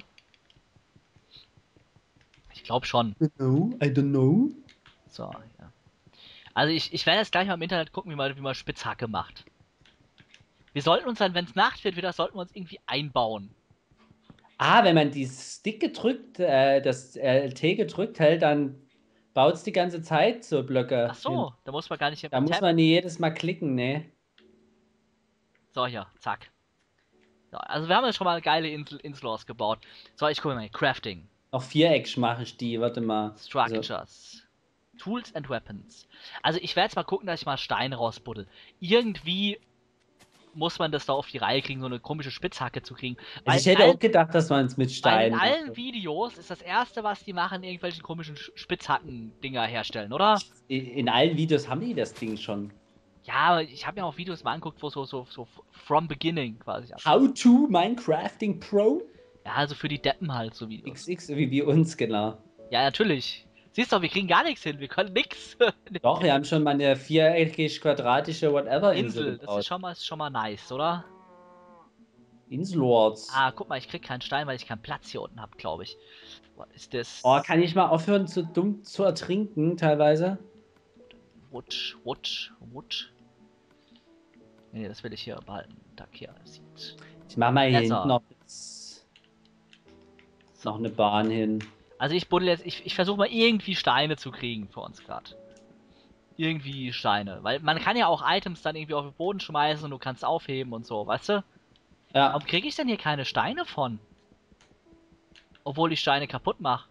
Ich glaube schon. I don't know, I don't know. So, ja. Also ich, ich werde jetzt gleich mal im Internet gucken, wie man, wie man Spitzhacke macht. Wir sollten uns dann, wenn es Nacht wird, wieder sollten wir uns irgendwie einbauen. Ah, wenn man die Stick gedrückt, äh, das L T gedrückt hält, dann baut es die ganze Zeit so Blöcke Ach hin. so, da muss man gar nicht Da im muss Tab. man nie jedes Mal klicken, ne? So, hier, zack. So, also wir haben jetzt schon mal geile Insel Inslors gebaut. So, ich gucke mal hier. Crafting. Auf Viereck mache ich die, warte mal. So. Structures. Tools and Weapons. Also ich werde jetzt mal gucken, dass ich mal Steine rausbuddel. Irgendwie muss man das da auf die Reihe kriegen, so eine komische Spitzhacke zu kriegen. Also ich in hätte allen, auch gedacht, dass man es mit weil in Steinen allen macht. Videos ist das erste, was die machen, irgendwelche komischen Sch- Spitzhacken-Dinger herstellen, oder? In allen Videos haben die das Ding schon. Ja, aber ich habe mir auch Videos mal angeguckt, wo so, so, so from beginning quasi. How to Minecrafting Pro? Ja, also für die Deppen halt so Videos. X X wie wir uns, genau. Ja, natürlich. Siehst du, wir kriegen gar nichts hin, wir können nix. Doch, wir haben schon mal eine viereckig-quadratische Whatever-Insel Insel, das ist gebaut. schon mal, ist schon mal nice, oder? Inslords. Ah, guck mal, ich krieg keinen Stein, weil ich keinen Platz hier unten habe, glaube ich. Was ist das? Oh, kann ich mal aufhören, zu dumm zu ertrinken, teilweise? Wood, Wood, Wood. Nee, das will ich hier behalten. Da hier sieht. Ich mach mal hier Besser. hinten noch, jetzt So. noch eine Bahn hin. Also ich buddel jetzt, ich, ich versuche mal irgendwie Steine zu kriegen für uns gerade. Irgendwie Steine. Weil man kann ja auch Items dann irgendwie auf den Boden schmeißen und du kannst aufheben und so, weißt du? Ja, Warum kriege ich denn hier keine Steine von? Obwohl ich Steine kaputt mache.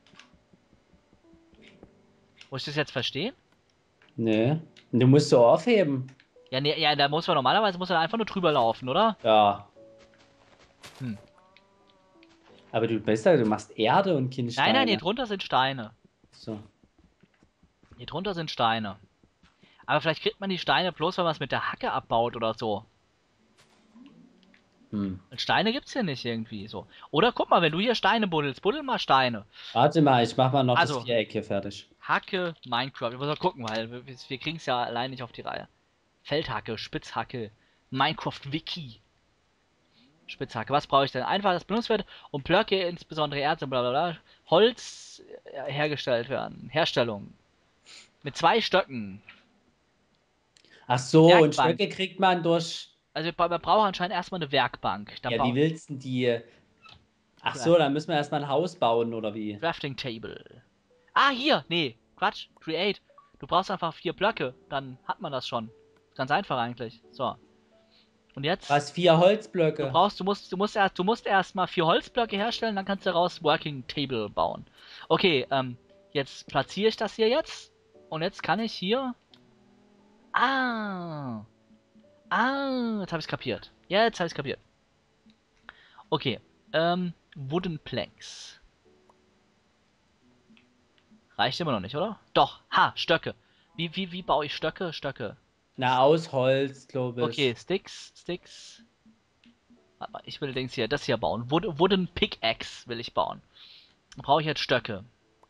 Muss ich das jetzt verstehen? ne. Und du musst so aufheben. Ja, nee, ja, da muss man normalerweise muss man einfach nur drüber laufen, oder? Ja. Hm. Aber du bist ja, du machst Erde und keine Steine. Nein, nein, hier drunter sind Steine. So. Hier drunter sind Steine. Aber vielleicht kriegt man die Steine bloß, wenn man es mit der Hacke abbaut oder so. Hm. Und Steine gibt's hier nicht irgendwie so. Oder guck mal, wenn du hier Steine buddelst, buddel mal Steine. Warte mal, ich mach mal noch Also. das Viereck hier fertig. Hacke, Minecraft. Ich muss mal gucken, weil wir, wir kriegen es ja allein nicht auf die Reihe. Feldhacke, Spitzhacke, Minecraft-Wiki. Spitzhacke, was brauche ich denn? Einfach, das benutzt wird, um Blöcke, insbesondere Erz und bla bla bla, Holz äh, hergestellt werden. Herstellung. Mit zwei Stöcken. Ach so, Werkbank. und Stöcke kriegt man durch. Also wir, wir brauchen anscheinend erstmal eine Werkbank. Dann Ja, wie willst du denn die. Ach so, dann müssen wir erstmal ein Haus bauen, oder wie? Crafting Table. Ah, hier! Nee, Quatsch. Create. Du brauchst einfach vier Blöcke. Dann hat man das schon. Ganz einfach eigentlich. So. Und jetzt? Was, vier Holzblöcke? Du brauchst, du musst, du musst erst, du musst erstmal vier Holzblöcke herstellen, dann kannst du daraus Working Table bauen. Okay, ähm, jetzt platziere ich das hier jetzt. Und jetzt kann ich hier. Ah. Ah, jetzt habe ich kapiert. Ja, jetzt habe ich kapiert. Okay, ähm, Wooden Planks. Reicht immer noch nicht, oder? Doch, ha, Stöcke. Wie, wie, wie baue ich Stöcke? Stöcke. Na, aus Holz, glaube ich. Okay, Sticks, Sticks. Warte mal, ich will Dings hier, das hier bauen. Wood, Wooden Pickaxe will ich bauen. Dann brauche ich jetzt Stöcke.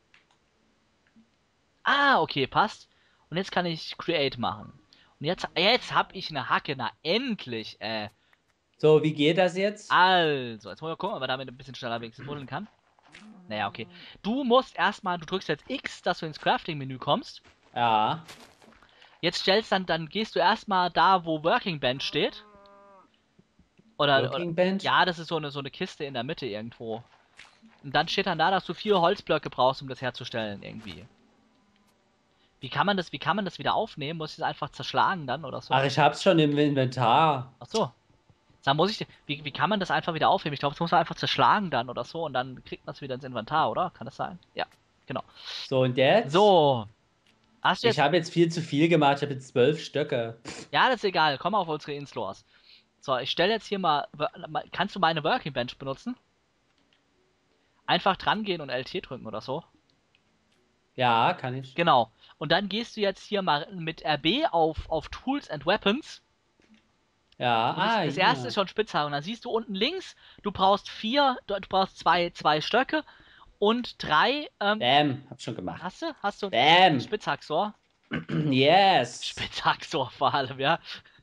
Ah, okay, passt. Und jetzt kann ich Create machen. Und jetzt, jetzt habe ich eine Hacke. Na, endlich, äh. So, wie geht das jetzt? Also, jetzt wollen wir gucken, ob man damit ein bisschen schneller wenigstens buddeln kann. Naja, okay. Du musst erstmal, du drückst jetzt X, dass du ins Crafting-Menü kommst. Ja. Jetzt stellst dann, dann gehst du erstmal da, wo Working Bench steht. Oder, Working oder Bench? ja, das ist so eine, so eine Kiste in der Mitte irgendwo. Und dann steht dann da, dass du vier Holzblöcke brauchst, um das herzustellen, irgendwie. Wie kann man das, wie kann man das wieder aufnehmen? Muss ich es einfach zerschlagen dann oder so? Ach, ich hab's schon im Inventar. Ach so. Dann muss ich, wie, wie kann man das einfach wieder aufheben? Ich glaube, das muss man einfach zerschlagen dann oder so und dann kriegt man es wieder ins Inventar, oder? Kann das sein? Ja, genau. So, und jetzt? So. Hast du jetzt... Ich habe jetzt viel zu viel gemacht. Ich habe jetzt zwölf Stöcke. Ja, das ist egal. Komm auf unsere Inslors. So, ich stelle jetzt hier mal... Kannst du meine Working Bench benutzen? Einfach dran gehen und L T drücken oder so. Ja, kann ich. Genau. Und dann gehst du jetzt hier mal mit R B auf, auf Tools and Weapons. Ja, Und das, ah, das ja. erste ist schon Spitzhacke. Und dann siehst du unten links, du brauchst vier, du, du brauchst zwei, zwei Stöcke und drei, ähm, Bam, hab schon gemacht. hast du? Hast du Bam. Spitzhacksor? Yes. Spitzhacksor vor allem, ja.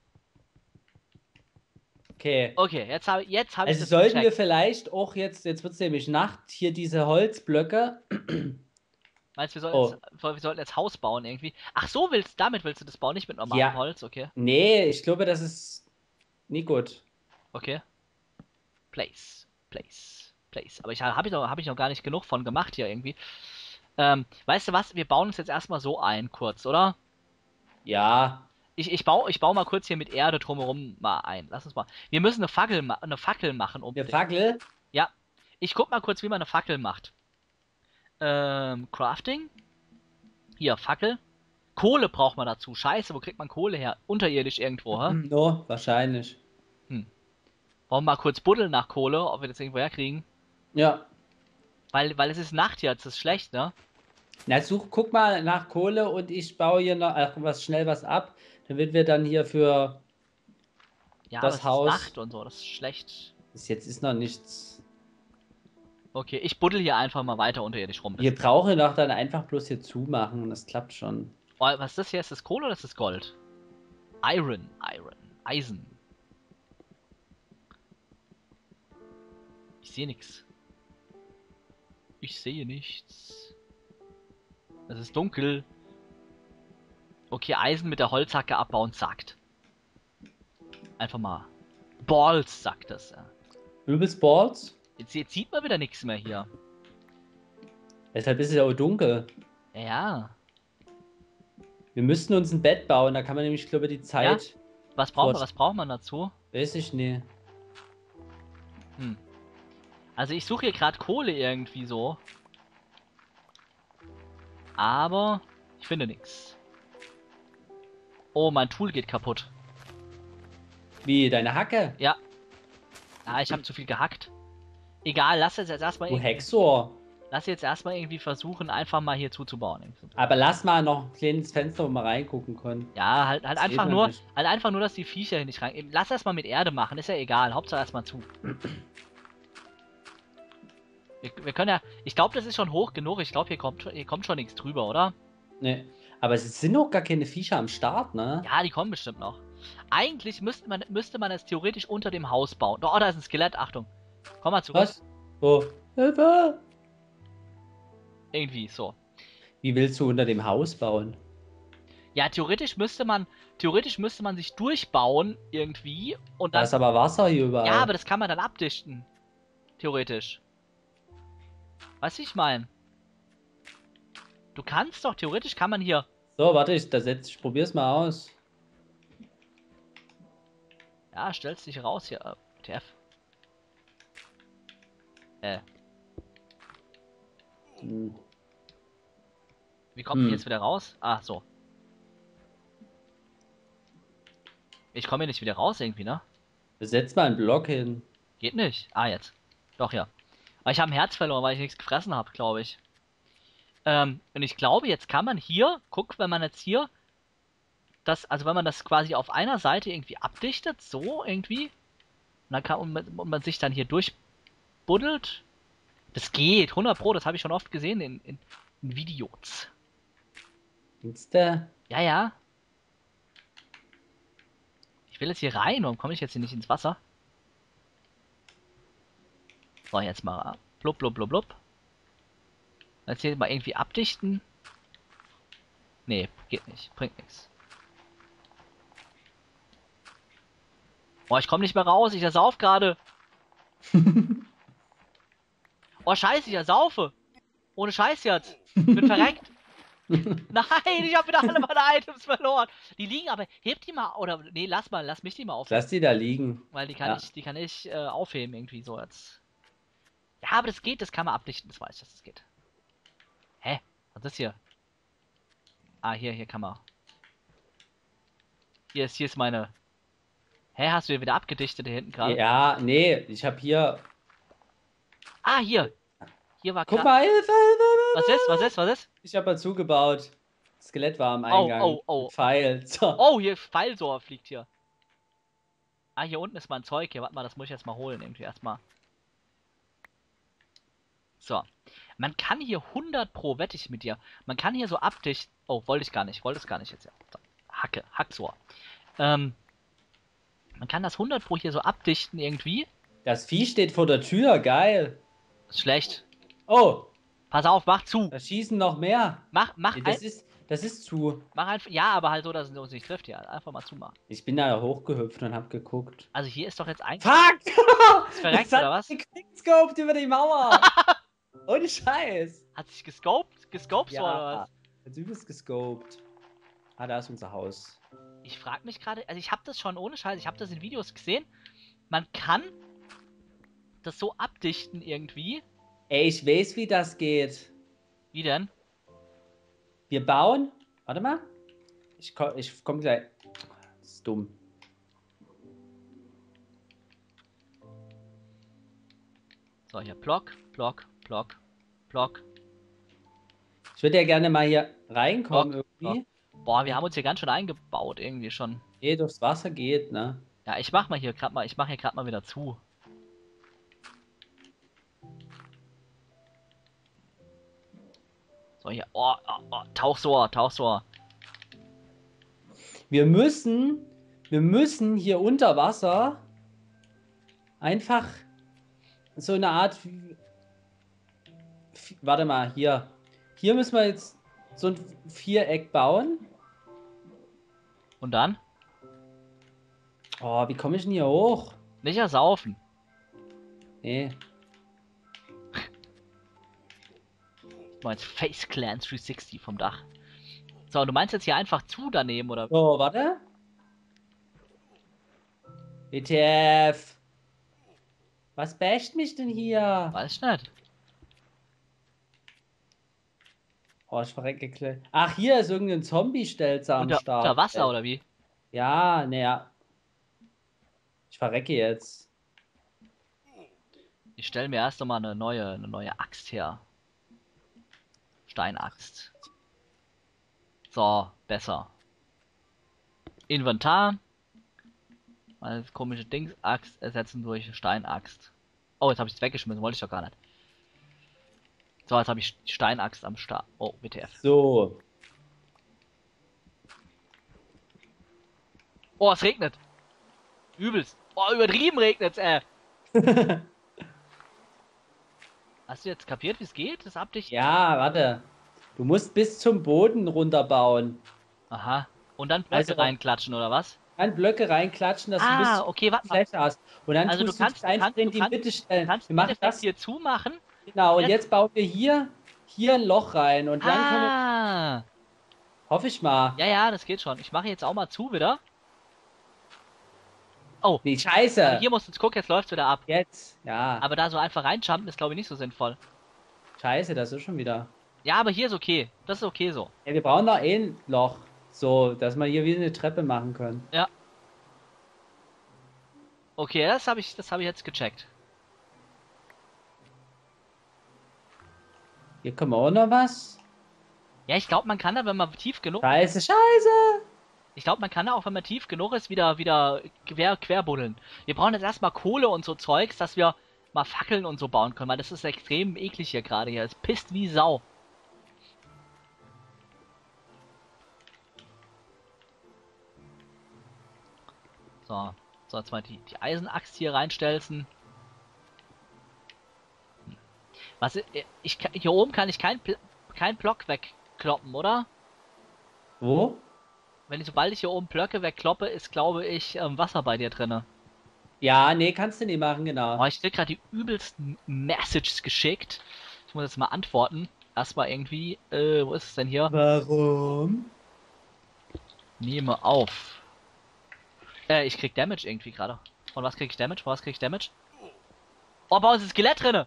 Okay. Okay, jetzt habe jetzt hab ich Also das sollten wir gecheckt. vielleicht auch jetzt, jetzt wird es nämlich Nacht, hier diese Holzblöcke. Meinst du, wir sollten jetzt, Oh, wir sollten jetzt Haus bauen irgendwie? Ach so, willst, damit willst du das bauen, nicht mit normalem ja. Holz, okay. Nee, ich glaube, das ist nie gut. Okay. Place, place, place. Aber ich habe ich noch, hab ich noch gar nicht genug von gemacht hier irgendwie. Ähm, weißt du was? Wir bauen uns jetzt erstmal so ein, kurz, oder? Ja. Ich, ich baue ich bau mal kurz hier mit Erde drumherum mal ein. Lass uns mal. Wir müssen eine Fackel, ma eine Fackel machen Eine unbedingt. Fackel? Ja. Ich guck mal kurz, wie man eine Fackel macht. Ähm, Crafting. Hier, Fackel. Kohle braucht man dazu. Scheiße, wo kriegt man Kohle her? Unterirdisch irgendwo, hä? No, wahrscheinlich. Hm. Wollen wir mal kurz buddeln nach Kohle, ob wir das irgendwo herkriegen? Ja. Weil, weil es ist Nacht jetzt, das ist schlecht, ne? Na, such, guck mal nach Kohle und ich baue hier noch ach, was, schnell was ab, damit wir dann hier für Ja, aber das es ist Haus. Nacht und so, das ist schlecht. Bis jetzt ist noch nichts. Okay, ich buddel hier einfach mal weiter unterirdisch rum. Wir brauchen doch dann einfach bloß hier zumachen. Das klappt schon. Oh, was ist das hier? Ist das Kohle oder ist das Gold? Iron, Iron, Eisen. Ich sehe nichts. Ich sehe nichts. Es ist dunkel. Okay, Eisen mit der Holzhacke abbauen, sagt. Einfach mal. Balls, sagt das. Ja. Übelst Balls? Jetzt, jetzt sieht man wieder nichts mehr hier. Deshalb ist es ja auch dunkel. Ja. Wir müssten uns ein Bett bauen, da kann man nämlich, glaube ich, die Zeit. Ja? Was braucht man, was braucht man dazu? Weiß ich nicht. Hm. Also ich suche hier gerade Kohle irgendwie so. Aber ich finde nichts. Oh, mein Tool geht kaputt. Wie, deine Hacke? Ja. Ah, ich habe zu viel gehackt. Egal, lass jetzt erstmal Du irgendwie, Hexor. lass jetzt erstmal irgendwie versuchen, einfach mal hier zuzubauen. Aber lass mal noch ein kleines Fenster, wo wir reingucken können. Ja, halt, halt Das geht einfach noch nur, nicht. halt einfach nur, dass die Viecher hier nicht rein. Lass erstmal mit Erde machen, ist ja egal. Hauptsache erstmal zu. Wir, wir können ja. Ich glaube, das ist schon hoch genug. Ich glaube, hier kommt, hier kommt schon nichts drüber, oder? Nee. Aber es sind noch gar keine Viecher am Start, ne? Ja, die kommen bestimmt noch. Eigentlich müsste man, müsste man es theoretisch unter dem Haus bauen. Oh, da ist ein Skelett, Achtung. Komm mal zurück. Was? Wo? Hilfe! Irgendwie so. Wie willst du unter dem Haus bauen? Ja, theoretisch müsste man, theoretisch müsste man sich durchbauen irgendwie und Da dann. ist aber Wasser hier überall. Ja, aber das kann man dann abdichten. Theoretisch. Was ich meine. Du kannst doch, theoretisch kann man hier. So, warte, ich, das jetzt, ich probier's mal aus. Ja, stellst dich raus hier. Äh, T F. Äh. Hm. Wie kommt man Hm. jetzt wieder raus? Ah, so. Ich komme hier nicht wieder raus irgendwie, ne? Setz mal einen Block hin. Geht nicht. Ah, jetzt. Doch, ja. Aber ich habe ein Herz verloren, weil ich nichts gefressen habe, glaube ich. Ähm, und ich glaube, jetzt kann man hier, guck, wenn man jetzt hier das, also wenn man das quasi auf einer Seite irgendwie abdichtet, so irgendwie, und dann kann und man, und man sich dann hier durchbuddelt. Das geht, hundert Pro, das habe ich schon oft gesehen in, in, in Videos. Insta. Ja, ja. Ich will jetzt hier rein, warum komme ich jetzt hier nicht ins Wasser? So, jetzt mal blub, blub, blub, blub. Jetzt hier mal irgendwie abdichten. Nee, geht nicht, bringt nichts. Oh, ich komme nicht mehr raus, ich ersauf gerade. Oh, scheiße, ich ersaufe. Ohne Scheiß jetzt. Ich bin verreckt. Nein, ich habe wieder alle meine Items verloren. Die liegen aber, heb die mal, oder, nee, lass mal, lass mich die mal aufheben. Lass die da liegen. Weil die kann Ja. ich, die kann ich äh, aufheben irgendwie so jetzt. Ja, aber das geht, das kann man abdichten, das weiß ich, dass das geht. Hä? Was ist das hier? Ah, hier, hier kann man. Hier ist, hier ist meine. Hä, hast du hier wieder abgedichtet hier hinten gerade? Ja, nee, ich hab hier. Ah, hier. Hier war Guck grad- mal, Hilfe, Hilfe, Hilfe. Was ist, was ist, was ist? Ich hab mal zugebaut. Das Skelett war am Oh, Eingang. oh, oh. Mit Pfeil. So. Oh, hier Pfeilsor fliegt hier. Ah, hier unten ist mein Zeug. Hier, warte mal, das muss ich jetzt mal holen. Irgendwie erstmal. So. Man kann hier hundert Pro, wette ich mit dir. Man kann hier so abdichten. Oh, wollte ich gar nicht. Wollte es gar nicht jetzt. Ja. So. Hacke. Hacksohr. Ähm. Man kann das hundert Pro hier so abdichten irgendwie. Das Vieh steht vor der Tür, geil. Ist schlecht. Oh, Pass auf, mach zu. da schießen noch mehr. Mach, mach Nee, ein, das ist, das ist zu. mach einfach. Ja, aber halt so, dass es uns nicht trifft hier. Einfach mal zumachen. Ich bin da hochgehüpft und hab geguckt. Also hier ist doch jetzt ein. Fuck! Ist verreckt, Das oder was? hat gequickscoped über die Mauer. Ohne Scheiß. Hat sich gescoped? Gescoped Ja, oder was? hat übelst gescoped. Ah, da ist unser Haus. Ich frag mich gerade, also ich habe das schon ohne Scheiß, ich habe das in Videos gesehen. Man kann das so abdichten irgendwie. Ey, ich weiß, wie das geht. Wie denn? Wir bauen. Warte mal. Ich komme ich komm gleich. Das ist dumm. So, hier Block, Block, Block, Block. Ich würde ja gerne mal hier reinkommen Block, irgendwie. Block. Boah, wir haben uns hier ganz schön eingebaut irgendwie schon. Eh, durchs Wasser geht, ne? Ja, ich mach mal hier gerade mal, ich mache hier gerade mal wieder zu. So, hier. Oh, oh, oh, Tauchsohr, Tauchsohr. Wir müssen, wir müssen hier unter Wasser einfach so eine Art. Warte mal, hier. Hier müssen wir jetzt so ein Viereck bauen. Und dann? Oh, wie komme ich denn hier hoch? Nicht ersaufen. Nee. Du meinst Face Clan dreihundertsechzig vom Dach. So, du meinst jetzt hier einfach zu daneben, oder? So, warte. W T F. Was basht mich denn hier? Weiß ich nicht. Oh, ich verrecke gleich. Ach, hier ist irgendein Zombie-Stelzer am Unter, Start. unter Wasser, oder wie? Ja, naja. Ich verrecke jetzt. Ich stelle mir erst einmal eine neue, eine neue Axt her. Steinaxt. So, besser. Inventar. Das komische Dings. Axt ersetzen durch Steinaxt. Oh, jetzt habe ich es weggeschmissen. Wollte ich doch gar nicht. So, jetzt habe ich Steinaxt am Start. Oh, W T F. So. Oh, es regnet. Übelst. Oh, übertrieben regnet's, äh. Hast du jetzt kapiert, wie es geht? Das Abdichten? Ja, warte. Du musst bis zum Boden runterbauen. Aha. Und dann Blöcke Also- reinklatschen, oder was? Dann Blöcke reinklatschen, dass Ah, du bis okay, warte mal. Fläche hast. Und dann Also du tust kannst- du dich einfach kannst- in du die kannst- Mitte stellen. Kannst Wir du machen das das. hier zumachen? Genau, und Jetzt- jetzt bauen wir hier, hier ein Loch rein. Und dann können wir, Ah. hoffe ich mal. Ja, ja, das geht schon. Ich mache jetzt auch mal zu wieder. Oh, Nee, scheiße. aber hier musst du jetzt gucken, jetzt läuft's wieder ab. Jetzt, ja. Aber da so einfach reinjumpen ist, glaube ich, nicht so sinnvoll. Scheiße, das ist schon wieder. Ja, aber hier ist okay. Das ist okay so. Ja, wir brauchen noch eh ein Loch. So, dass wir hier wieder eine Treppe machen können. Ja. Okay, das habe ich, das habe ich jetzt gecheckt. Hier kommen auch noch was. Ja, ich glaube, man kann da, wenn man tief genug, Scheiße, scheiße. ich glaube, man kann da auch, wenn man tief genug ist, wieder, wieder quer, querbuddeln. Wir brauchen jetzt erstmal Kohle und so Zeugs, dass wir mal Fackeln und so bauen können, weil das ist extrem eklig hier gerade hier. Es pisst wie Sau. So, so jetzt mal die, die Eisenaxt hier reinstellsen. Hm. Was ich, ich kann- hier oben kann ich kein Pl- kein Block wegkloppen, oder? Wo? Wenn ich sobald ich hier oben Blöcke wegkloppe, ist glaube ich ähm, Wasser bei dir drinne. Ja, nee, kannst du nicht machen, genau. Oh, ich krieg gerade die übelsten Messages geschickt. Ich muss jetzt mal antworten. Erstmal irgendwie, äh, wo ist es denn hier? Warum? Nehme auf. Äh, ich krieg Damage irgendwie gerade. Von was krieg ich Damage? Von was krieg ich Damage? Oh, bei uns ist Skelett drinne.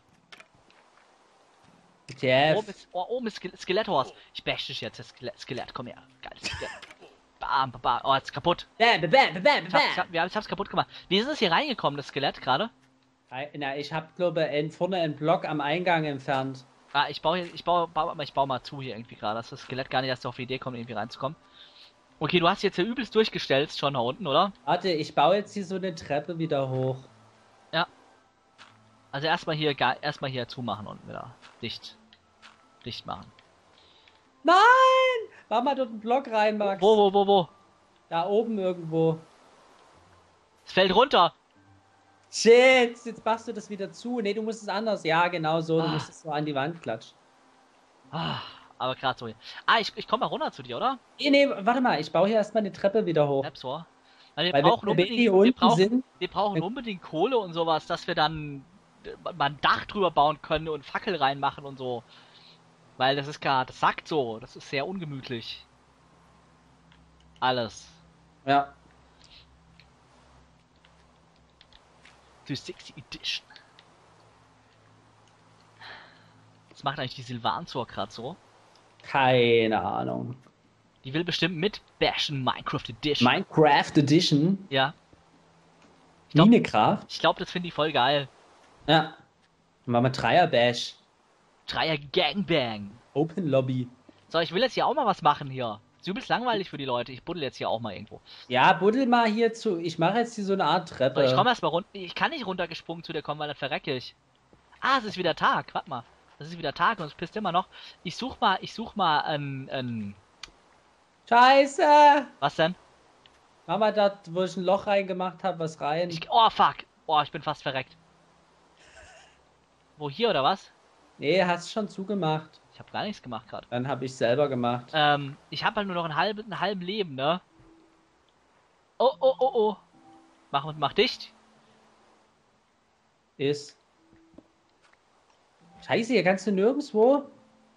W T F. Oben ist, oh, oben ist Ske Skeletthorst. Ich bash dich jetzt, das Skelett, Skelett, komm her. Geiles Skelett. Bam, bam, bam. Oh, jetzt ist kaputt. Bam, bam, bam, bam, Ich, hab, ich, bam. hab, wir haben- ich hab's kaputt gemacht. Wie ist es hier reingekommen, das Skelett gerade? Na, ich hab, glaube ich, vorne einen Block am Eingang entfernt. Ah, ich baue hier, ich baue, baue, ich baue mal zu hier irgendwie gerade, dass das Skelett gar nicht erst auf die Idee kommt, irgendwie reinzukommen. Okay, du hast jetzt hier übelst durchgestellt schon da unten, oder? Warte, ich baue jetzt hier so eine Treppe wieder hoch. Ja. Also erstmal hier, ga- erstmal hier zumachen und wieder dicht. Dicht machen. Nein! Mach mal dort einen Block rein, Max. Wo, wo, wo, wo? Da oben irgendwo. Es fällt runter. Shit, jetzt machst du das wieder zu. Nee, du musst es anders. Ja, genau so. Du Ah. musst es so an die Wand klatschen. Ah, aber gerade so hier. Ah, ich, ich komme mal runter zu dir, oder? Nee, nee, warte mal. Ich baue hier erstmal eine Treppe wieder hoch. Appsor. Weil wir Weil wenn brauchen wir unbedingt, hier wir unten brauchen, sind, wir brauchen unbedingt Kohle und sowas, dass wir dann äh, mal ein Dach drüber bauen können und Fackel reinmachen und so. Weil das ist gar, das sagt so, das ist sehr ungemütlich. Alles. ja. Die sechzig Edition. Was macht eigentlich die Silvanzor gerade so? Keine Ahnung. Die will bestimmt mit bashen Minecraft Edition. Minecraft Edition. Ja. Ich glaube, Minecraft. ich glaub, das finde ich voll geil. Ja. Machen wir Dreier-Bash. Dreier Gangbang. Open Lobby. So, ich will jetzt hier auch mal was machen hier. Ist übelst langweilig für die Leute. Ich buddel jetzt hier auch mal irgendwo. Ja, buddel mal hier zu. Ich mache jetzt hier so eine Art Treppe. So, ich komme erstmal runter. Ich kann nicht runtergesprungen zu dir kommen, weil dann verrecke ich. Ah, es ist wieder Tag. Warte mal. Es ist wieder Tag und es pisst immer noch. Ich such mal, ich such mal ein, ein... Scheiße! Was denn? Mach mal da, wo ich ein Loch reingemacht habe, was rein. Ich, oh, fuck. Oh, ich bin fast verreckt. Wo, hier oder was? Nee, hast schon zugemacht. Ich habe gar nichts gemacht gerade. Dann habe ich selber gemacht. Ähm, ich habe halt nur noch ein halbes, ein halben Leben, ne? Oh, oh, oh, oh. Mach, mach dicht. Ist. Scheiße, hier kannst du nirgendwo.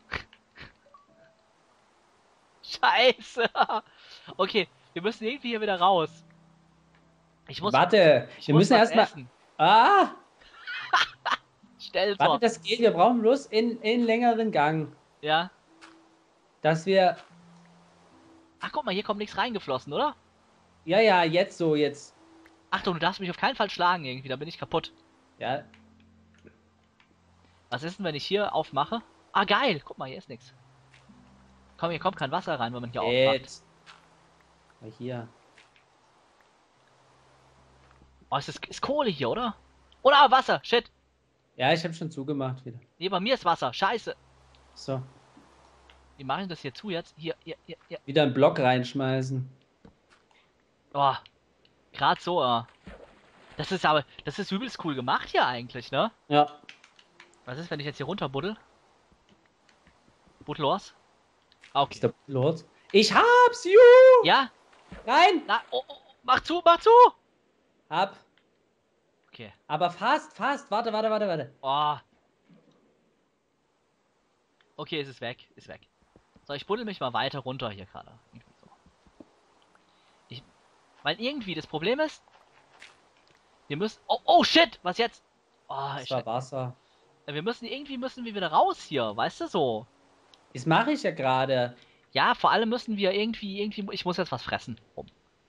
Scheiße. Okay, wir müssen irgendwie hier wieder raus. Ich muss, Warte, ich wir muss müssen was erstmal. essen. Ah! Stell Warte, so. das geht. Wir brauchen bloß in, in längeren Gang. Ja. Dass wir. Ach, guck mal, hier kommt nichts reingeflossen, oder? Ja, ja, jetzt so, jetzt. Achtung, du darfst mich auf keinen Fall schlagen irgendwie, da bin ich kaputt. Ja. Was ist denn, wenn ich hier aufmache? Ah, geil. Guck mal, hier ist nichts. Komm, hier kommt kein Wasser rein, wenn man hier aufmacht. Jetzt. Mal hier. Oh, ist, das, ist Kohle hier, oder? Oder Wasser, shit. Ja, ich habe schon zugemacht wieder. Nee, bei mir ist Wasser, scheiße. So. Wie mache ich das hier zu jetzt? Hier, hier, hier, hier. Wieder einen Block reinschmeißen. Oh, gerade so, ja. Das ist aber, das ist übelst cool gemacht hier eigentlich, ne? Ja. Was ist, wenn ich jetzt hier runter buddel? Buddel los? Ah, okay. Ist der Lord? Ich hab's, juhu! Ja? Nein! Na, oh, oh, mach zu, mach zu! Hab. Okay. Aber fast, fast. Warte, warte, warte, warte. Oh. Okay, es ist weg, ist weg. So, ich buddel mich mal weiter runter hier gerade. So. Ich, weil irgendwie das Problem ist, wir müssen, oh, oh shit, was jetzt? Oh, Das ich, war Wasser. wir müssen, irgendwie müssen wir wieder raus hier, weißt du so. Das mache ich ja gerade. Ja, vor allem müssen wir irgendwie, irgendwie, ich muss jetzt was fressen. Rum.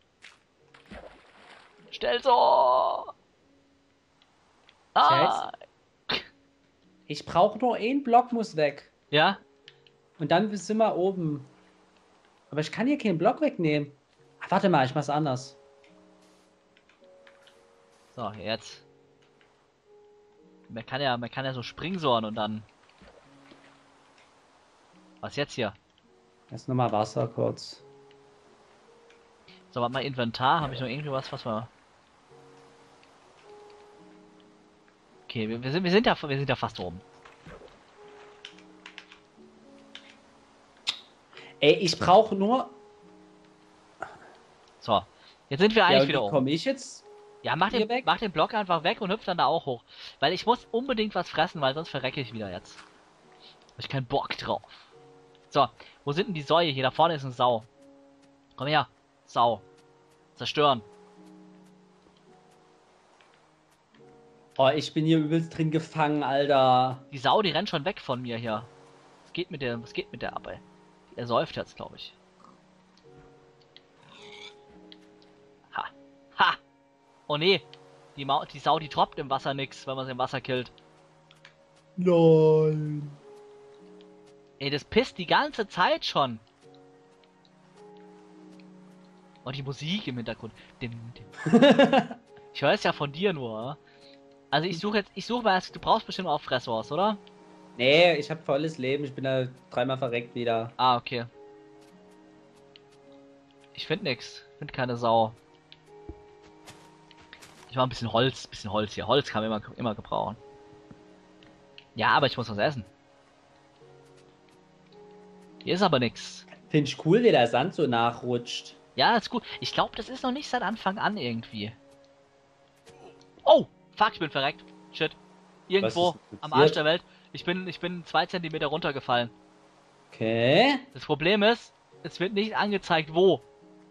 Stell so. Ah. Ich brauche nur einen Block, muss weg. Ja? Und dann sind wir oben. Aber ich kann hier keinen Block wegnehmen. Ach, warte mal, ich mach's anders. So, jetzt. Man kann ja, man kann ja so Springsoren und dann. Was jetzt hier? Jetzt nochmal Wasser kurz. So, warte mal, Inventar. Habe ich noch irgendwie was, was wir. Okay, wir, wir, sind, wir, sind ja, wir sind ja fast oben. Ey, ich brauche nur. So, jetzt sind wir Ja, eigentlich und wieder wie oben. komme ich jetzt? Ja, mach hier den, weg? mach den Block einfach weg und hüpf dann da auch hoch. Weil ich muss unbedingt was fressen, weil sonst verrecke ich wieder jetzt. Hab ich keinen Bock drauf. So, wo sind denn die Säue? Hier da vorne ist eine Sau. Komm her. Sau. Zerstören. Oh, ich bin hier übelst drin gefangen, Alter. Die Sau, die rennt schon weg von mir hier. Was geht mit der, was geht mit der ab, ey? Er säuft jetzt, glaube ich. Ha. Ha. Oh nee. Die, Mau die Sau, die tropft im Wasser nix, wenn man sie im Wasser killt. Nein. Ey, das pisst die ganze Zeit schon. Und die Musik im Hintergrund. Dim, dim. Ich höre es ja von dir nur. Also ich suche jetzt, ich suche mal, du brauchst bestimmt auch Fresswurst, oder? Nee, ich habe volles Leben. Ich bin da dreimal verreckt wieder. Ah, okay. Ich finde nix. Ich finde keine Sau. Ich mach ein bisschen Holz, bisschen Holz hier. Holz kann man immer, immer gebrauchen. Ja, aber ich muss was essen. Hier ist aber nix. Finde ich cool, wie der Sand so nachrutscht. Ja, ist gut. Ich glaube, das ist noch nicht seit Anfang an irgendwie. Oh! Fuck, ich bin verreckt. Shit. Irgendwo am Arsch der Welt. Ich bin, ich bin zwei Zentimeter runtergefallen. Okay. Das Problem ist, es wird nicht angezeigt, wo.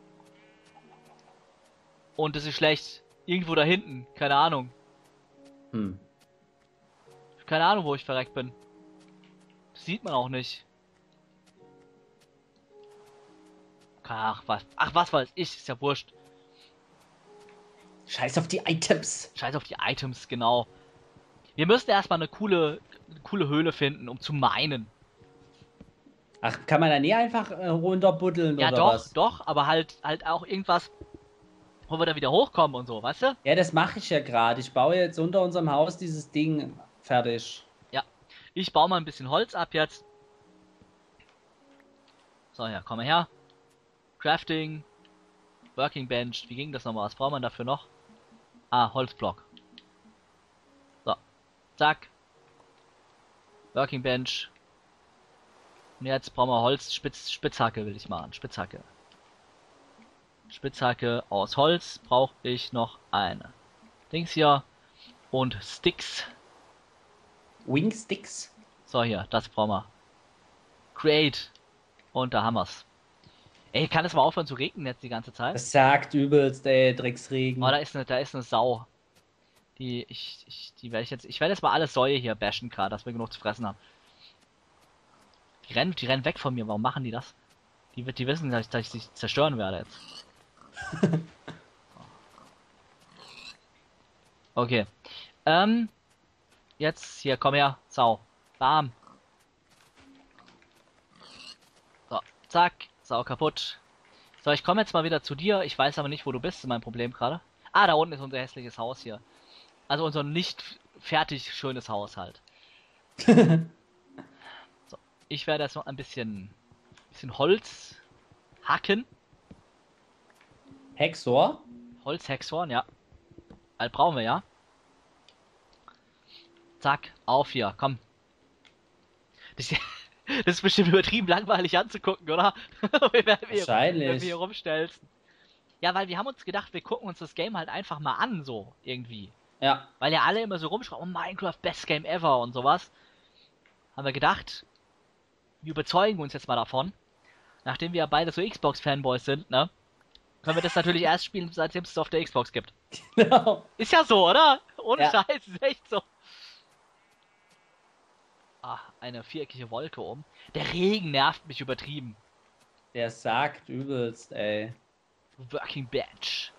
Und das ist schlecht. Irgendwo da hinten. Keine Ahnung. Hm. Keine Ahnung, wo ich verreckt bin. Das sieht man auch nicht. Ach, was. Ach, was weiß ich. Ist ja wurscht. Scheiß auf die Items. Scheiß auf die Items, genau. Wir müssen erstmal eine coole, eine coole Höhle finden, um zu minen. Ach, kann man da nie einfach äh, runterbuddeln Ja, oder doch, was? doch, aber halt, halt auch irgendwas, wo wir da wieder hochkommen und so, weißt du? Ja, das mache ich ja gerade. Ich baue jetzt unter unserem Haus dieses Ding fertig. Ja. Ich baue mal ein bisschen Holz ab jetzt. So, ja, komm mal her. Crafting. Working Bench. Wie ging das nochmal? Was braucht man dafür noch? Ah, Holzblock. So. Zack. Working Bench. Und jetzt brauchen wir Holz. Spitz, Spitzhacke will ich machen. Spitzhacke. Spitzhacke aus Holz brauche ich noch eine. Dings hier. Und Sticks. Wingsticks. So, hier, das brauchen wir. Create. Und da haben wir's. Ey, kann es mal aufhören zu regnen jetzt die ganze Zeit? Das sagt übelst, ey, Drecksregen. Oh, da ist eine, da ist eine Sau. Die, ich, ich, die werde ich jetzt, ich werde jetzt mal alle Säue hier bashen gerade, dass wir genug zu fressen haben. Die rennen, die rennen weg von mir, warum machen die das? Die, die wissen, dass ich, dass ich sie zerstören werde jetzt. Okay. Ähm, jetzt, hier, komm her, Sau. Bam. So, zack, Sau kaputt. So, ich komme jetzt mal wieder zu dir. Ich weiß aber nicht, wo du bist, ist mein Problem gerade. Ah, da unten ist unser hässliches Haus hier. Also unser nicht fertig schönes Haus halt. So, ich werde jetzt noch ein bisschen, bisschen Holz hacken. Hexor? Holzhexhorn, ja. Halt brauchen wir, ja. Zack, auf hier, komm. Das, das ist bestimmt übertrieben langweilig anzugucken, oder? wir werden hier, Wahrscheinlich. wenn wir hier rumstelzen. Ja, weil wir haben uns gedacht, wir gucken uns das Game halt einfach mal an, so irgendwie. Ja. Weil ja alle immer so rumschreiben, oh Minecraft, best game ever und sowas. Haben wir gedacht, wir überzeugen uns jetzt mal davon. Nachdem wir ja beide so Xbox-Fanboys sind, ne? Können wir das natürlich erst spielen, seitdem es auf der Xbox gibt. Genau. Ist ja so, oder? Ohne Ja. Scheiß, ist echt so. Ah, eine viereckige Wolke um. Der Regen nervt mich übertrieben. Der sagt übelst, ey. Working Bench.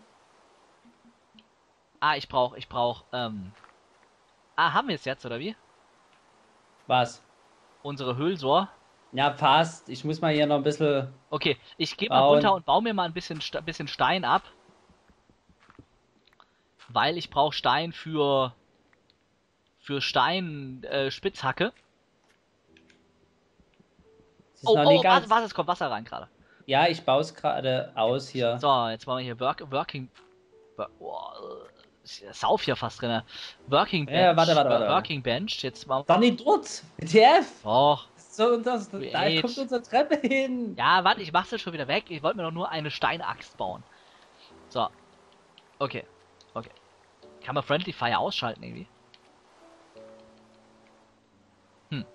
Ah, ich brauch, ich brauch, ähm... Ah, haben wir es jetzt, oder wie? Was? Unsere Hüllsor. Ja, passt. Ich muss mal hier noch ein bisschen. Okay, ich gehe mal bauen. runter und baue mir mal ein bisschen, St bisschen Stein ab. Weil ich brauche Stein für... Für Stein, äh, Spitzhacke. Es ist Oh, noch oh, nicht ganz. was, was, es kommt Wasser rein gerade. Ja, ich baue es gerade aus hier. So, jetzt machen wir hier Work, Working... Wo- Oh, Sauf hier fast drin. Working Bench. Ja, warte, warte, warte. Working Bench. Jetzt machen Doch nicht dort. W T F. Doch. So, das, da Create. kommt unsere Treppe hin. Ja, warte, ich mach's jetzt schon wieder weg. Ich wollte mir doch nur eine Steinaxt bauen. So. Okay. Okay. Kann man Friendly Fire ausschalten irgendwie? Hm.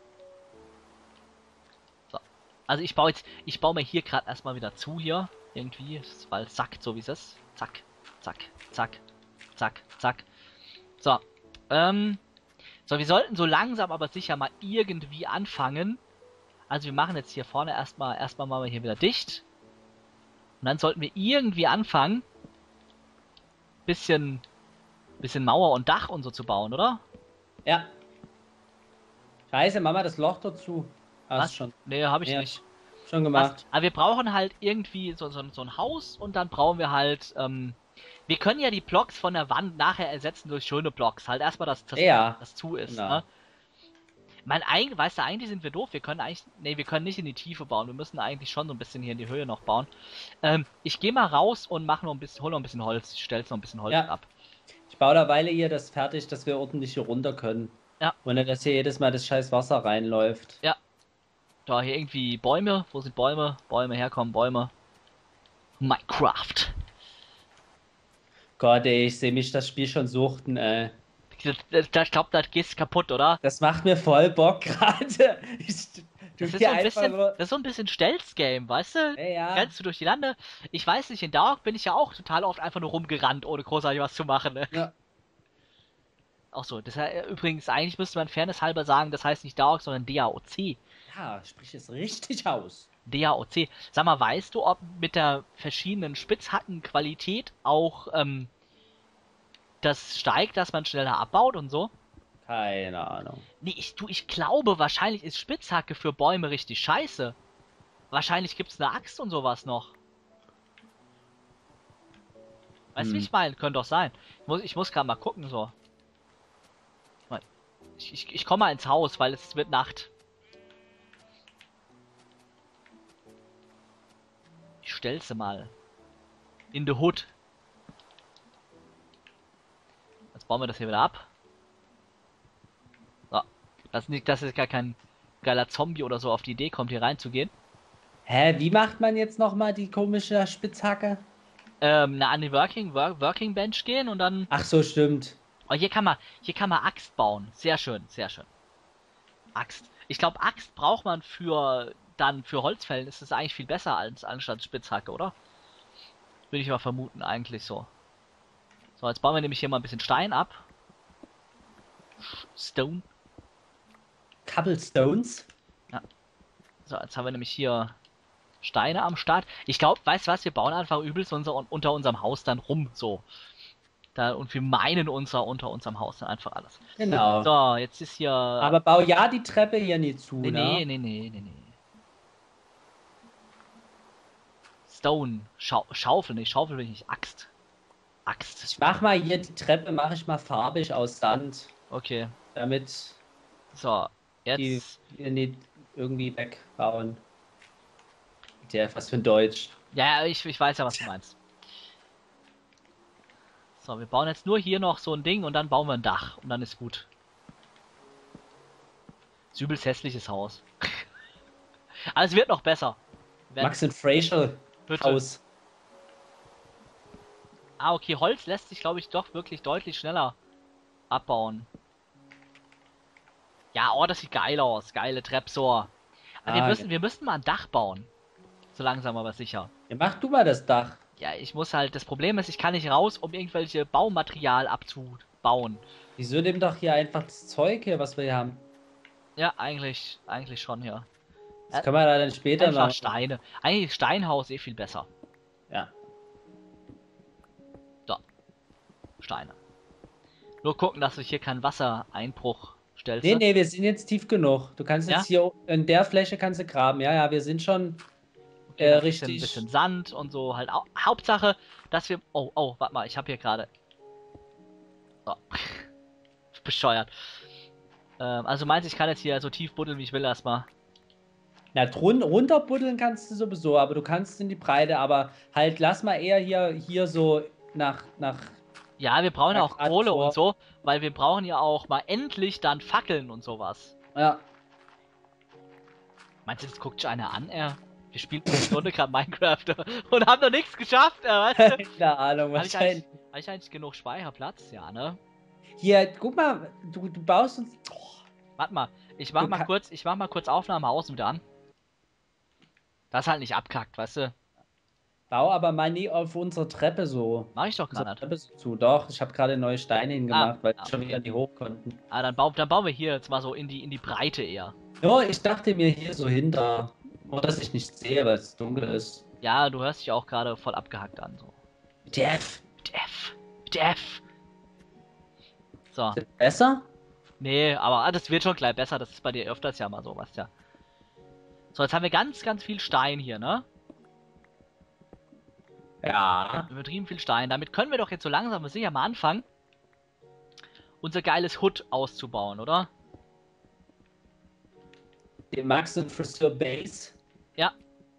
So. Also ich baue jetzt, ich baue mir hier gerade erstmal wieder zu hier. Irgendwie, weil es sackt, so wie es ist. Zack, zack, zack, zack, zack. So. Ähm. So, wir sollten so langsam aber sicher mal irgendwie anfangen. Also wir machen jetzt hier vorne erstmal, erstmal machen wir hier wieder dicht. Und dann sollten wir irgendwie anfangen, bisschen, bisschen Mauer und Dach und so zu bauen, oder? Ja. Scheiße, Mama, das Loch dazu. Hast Was? schon. Nee, habe ich Ja. nicht. schon gemacht. Was, aber wir brauchen halt irgendwie so, so, so ein Haus und dann brauchen wir halt, ähm, wir können ja die Blocks von der Wand nachher ersetzen durch schöne Blocks. Halt erstmal, dass das, Ja, das zu ist, genau. ne? Mein, eigentlich, weißt du, eigentlich sind wir doof. Wir können eigentlich, nee, wir können nicht in die Tiefe bauen. Wir müssen eigentlich schon so ein bisschen hier in die Höhe noch bauen. Ähm, ich gehe mal raus und mach noch ein bisschen, hol noch ein bisschen Holz. Ich stell's noch ein bisschen Holz Ja. ab. Ich baue derweil hier das fertig, dass wir ordentlich hier runter können. Ja. Ohne dass hier jedes Mal das scheiß Wasser reinläuft. Ja. Da hier irgendwie Bäume. Wo sind Bäume? Bäume herkommen, Bäume. Minecraft. Gott, ey, ich sehe mich das Spiel schon suchten, ey. Ich glaube, das geht kaputt, oder? Das macht mir voll Bock gerade. Das ist, so ein bisschen, das ist so ein bisschen Stealth-Game, weißt du? Ja, ja. Rennst du durch die Lande? Ich weiß nicht, in Dark bin ich ja auch total oft einfach nur rumgerannt, ohne großartig was zu machen, ne? Ja. Auch so, das heißt, übrigens, eigentlich müsste man fairness halber sagen, das heißt nicht Dark, sondern D A O C. Ja, sprich es richtig aus. D A O C. Sag mal, weißt du, ob mit der verschiedenen Spitzhackenqualität auch ähm, das steigt, dass man schneller abbaut und so? Keine Ahnung. Nee, ich, du, ich glaube, wahrscheinlich ist Spitzhacke für Bäume richtig scheiße. Wahrscheinlich gibt's eine Axt und sowas noch. Weißt du, wie Hm. ich meine? Könnte doch sein. Ich muss, ich muss gerade mal gucken, so. Ich, ich, ich komme mal ins Haus, weil es wird Nacht. Ich stell sie mal. In the Hood. Jetzt bauen wir das hier wieder ab. So. Das nicht, dass jetzt gar kein geiler Zombie oder so auf die Idee kommt, hier reinzugehen. Hä, wie macht man jetzt nochmal die komische Spitzhacke? Ähm, na, an die Working, Work, Working Bench gehen und dann. Ach so, stimmt. Oh, hier kann man, hier kann man Axt bauen. Sehr schön, sehr schön. Axt. Ich glaube, Axt braucht man für dann für Holzfällen ist es eigentlich viel besser als anstatt Spitzhacke, oder? Würde ich mal vermuten, eigentlich so. So, jetzt bauen wir nämlich hier mal ein bisschen Stein ab. Stone. Cobblestones? Ja. So, jetzt haben wir nämlich hier Steine am Start. Ich glaube, weißt du was, wir bauen einfach übelst unser, unter unserem Haus dann rum, so. Da, und wir meinen unser unter unserem Haus dann einfach alles. Genau. So, jetzt ist hier... Aber bau ja die Treppe hier nie zu, Nee, ne? nee, nee, nee, nee, nee. Stone. Schau Schaufel, nicht Schaufel will ich nicht. Axt. Axt. Ich mach mal hier die Treppe, mache ich mal farbig aus Sand. Okay. Damit So, jetzt... die hier nicht irgendwie wegbauen. Der, was für ein Deutsch. Ja, ich, ich weiß ja, was du meinst. So, wir bauen jetzt nur hier noch so ein Ding und dann bauen wir ein Dach und dann ist gut. Das ist übelst hässliches Haus. Aber es wird noch besser. Wir Max und Fraser Bitte. Haus. Ah, okay, Holz lässt sich, glaube ich, doch wirklich deutlich schneller abbauen. Ja, oh, das sieht geil aus. Geile Trepsor. Aber wir Ah, müssen, ja. wir müssen mal ein Dach bauen. So langsam aber sicher. Ja, mach du mal das Dach. Ja, ich muss halt, das Problem ist, ich kann nicht raus, um irgendwelche Baumaterial abzubauen. Wieso nimm doch hier einfach das Zeug hier, was wir hier haben? Ja, eigentlich, eigentlich schon, ja. Das können wir da dann später Einfach noch. Steine. Eigentlich Steinhaus eh viel besser. Ja. Da. Steine. Nur gucken, dass du hier keinen Wassereinbruch stellst. Nee, nee, wir sind jetzt tief genug. Du kannst jetzt Ja? hier in der Fläche kannst du graben. Ja, ja, wir sind schon Okay, äh, ein richtig. bisschen, bisschen Sand und so halt. Au Hauptsache, dass wir... Oh, oh, warte mal, ich habe hier gerade... So. Bescheuert. Ähm, also meinst du, ich kann jetzt hier so tief buddeln, wie ich will erstmal? Na, drun runterbuddeln kannst du sowieso, aber du kannst in die Breite, aber halt lass mal eher hier, hier so nach, nach. Ja, wir brauchen ja Ja, auch grad Kohle vor. und so, weil wir brauchen ja auch mal endlich dann Fackeln und sowas. Ja. Meinst du, das guckt schon einer an, er? Wir spielen eine Stunde gerade Minecraft und haben noch nichts geschafft, äh, weißt du? Keine Ahnung, Habe ich, wahrscheinlich. eigentlich- hab ich eigentlich genug Speicherplatz? Ja, ne? Hier, guck mal, du, du baust uns. Oh, Warte mal, ich mach Du mal kann- kurz, ich mach mal kurz Aufnahme außen wieder an. Das halt nicht abkackt, weißt du? bau aber mal nie auf unsere Treppe so. Mach ich doch gar Unsere nicht. Treppe so zu. Doch, ich habe gerade neue Steine hingemacht, weil ah, schon okay. wieder die hoch konnten. Ah, dann, bau, dann bauen wir hier jetzt mal so in die, in die Breite eher. Ja, ich dachte mir hier so hinter. Nur, dass ich nicht sehe, weil es dunkel ist. Ja, du hörst dich auch gerade voll abgehackt an, so. Mit F. Mit F. Mit F. So. Ist das besser? Nee, aber ah, das wird schon gleich besser. Das ist bei dir öfters ja mal so, was ja. So, jetzt haben wir ganz, ganz viel Stein hier, ne? Ja. Übertrieben viel Stein. Damit können wir doch jetzt so langsam aber sicher mal anfangen, unser geiles Hood auszubauen, oder? Den magst du Friseur Base? Ja.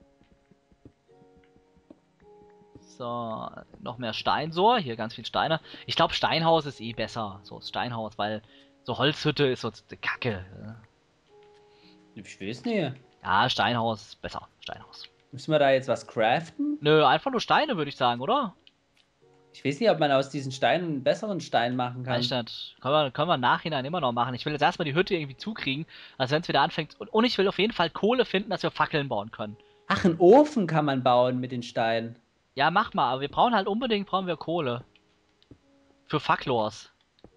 So, noch mehr Stein. So, hier ganz viel Steine. Ich glaube, Steinhaus ist eh besser. So, Steinhaus, weil so Holzhütte ist so Kacke. Ich weiß nicht. Ja, Steinhaus ist besser. Steinhaus. Müssen wir da jetzt was craften? Nö, einfach nur Steine, würde ich sagen, oder? Ich weiß nicht, ob man aus diesen Steinen einen besseren Stein machen kann. Anstatt, können wir, können wir im Nachhinein immer noch machen. Ich will jetzt erstmal die Hütte irgendwie zukriegen, also wenn es wieder anfängt. Und, und ich will auf jeden Fall Kohle finden, dass wir Fackeln bauen können. Ach, einen Ofen kann man bauen mit den Steinen. Ja, mach mal, aber wir brauchen halt unbedingt, brauchen wir Kohle. Für Facklors.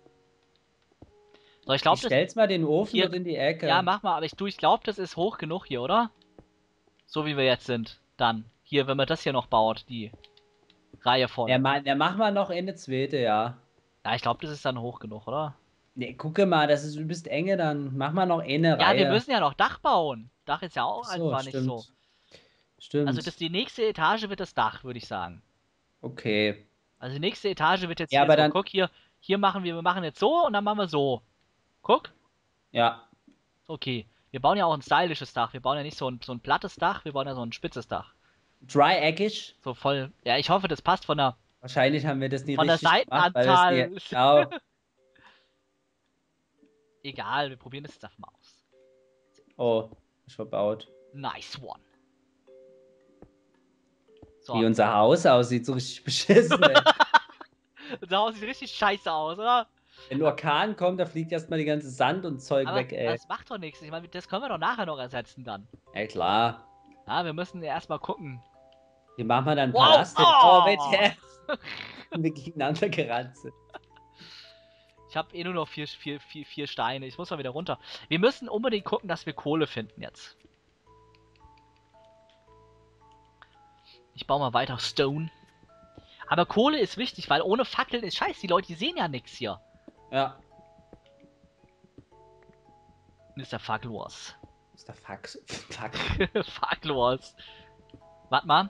So, ich glaube, ich stell's mal den Ofen hier, dort in die Ecke. Ja, mach mal, aber ich, du, ich glaube, das ist hoch genug hier, oder? So wie wir jetzt sind. Dann. Hier, wenn man das hier noch baut, die Reihe von. Ja, ma ja mach mal noch eine zweite, ja. Ja, ich glaube, das ist dann hoch genug, oder? Ne, gucke mal, das ist, du bist enge, dann mach mal noch eine Ja, Reihe. wir müssen ja noch Dach bauen. Dach ist ja auch so, einfach stimmt. nicht so. Stimmt. Also das, die nächste Etage wird das Dach, würde ich sagen. Okay. Also die nächste Etage wird jetzt Ja, hier aber so, dann... guck hier, hier machen wir, wir machen jetzt so und dann machen wir so. Guck. Ja. Okay. Wir bauen ja auch ein stylisches Dach. Wir bauen ja nicht so ein, so ein plattes Dach, wir bauen ja so ein spitzes Dach. Dry-eggisch? So voll. Ja, ich hoffe, das passt von der... Wahrscheinlich haben wir das nie Von der richtig gemacht, weil Seitenanzahl. das die, genau. Egal, wir probieren das jetzt einfach mal aus. Oh, ist verbaut. Nice one. So. Wie unser Haus aussieht, so richtig beschissen. Ey. Unser Haus sieht richtig scheiße aus, oder? Wenn ein Orkan kommt, da fliegt erstmal die ganze Sand und Zeug Aber weg, ey. das macht doch nichts. Ich meine, das können wir doch nachher noch ersetzen dann. Ja, klar. Ja, wir müssen ja erstmal gucken. Wie machen wir dann einen Wow. Palast? Oh. Oh, bitte. Und wir gegeneinander gerannt sind. Ich habe eh nur noch vier, vier, vier, vier Steine. Ich muss mal wieder runter. Wir müssen unbedingt gucken, dass wir Kohle finden jetzt. Ich baue mal weiter Stone. Aber Kohle ist wichtig, weil ohne Fackeln ist scheiße. Die Leute, die sehen ja nichts hier. Ja. Mister Fuck Wars. Mister Fuck. Fuck. Fuck Wars. Warte mal.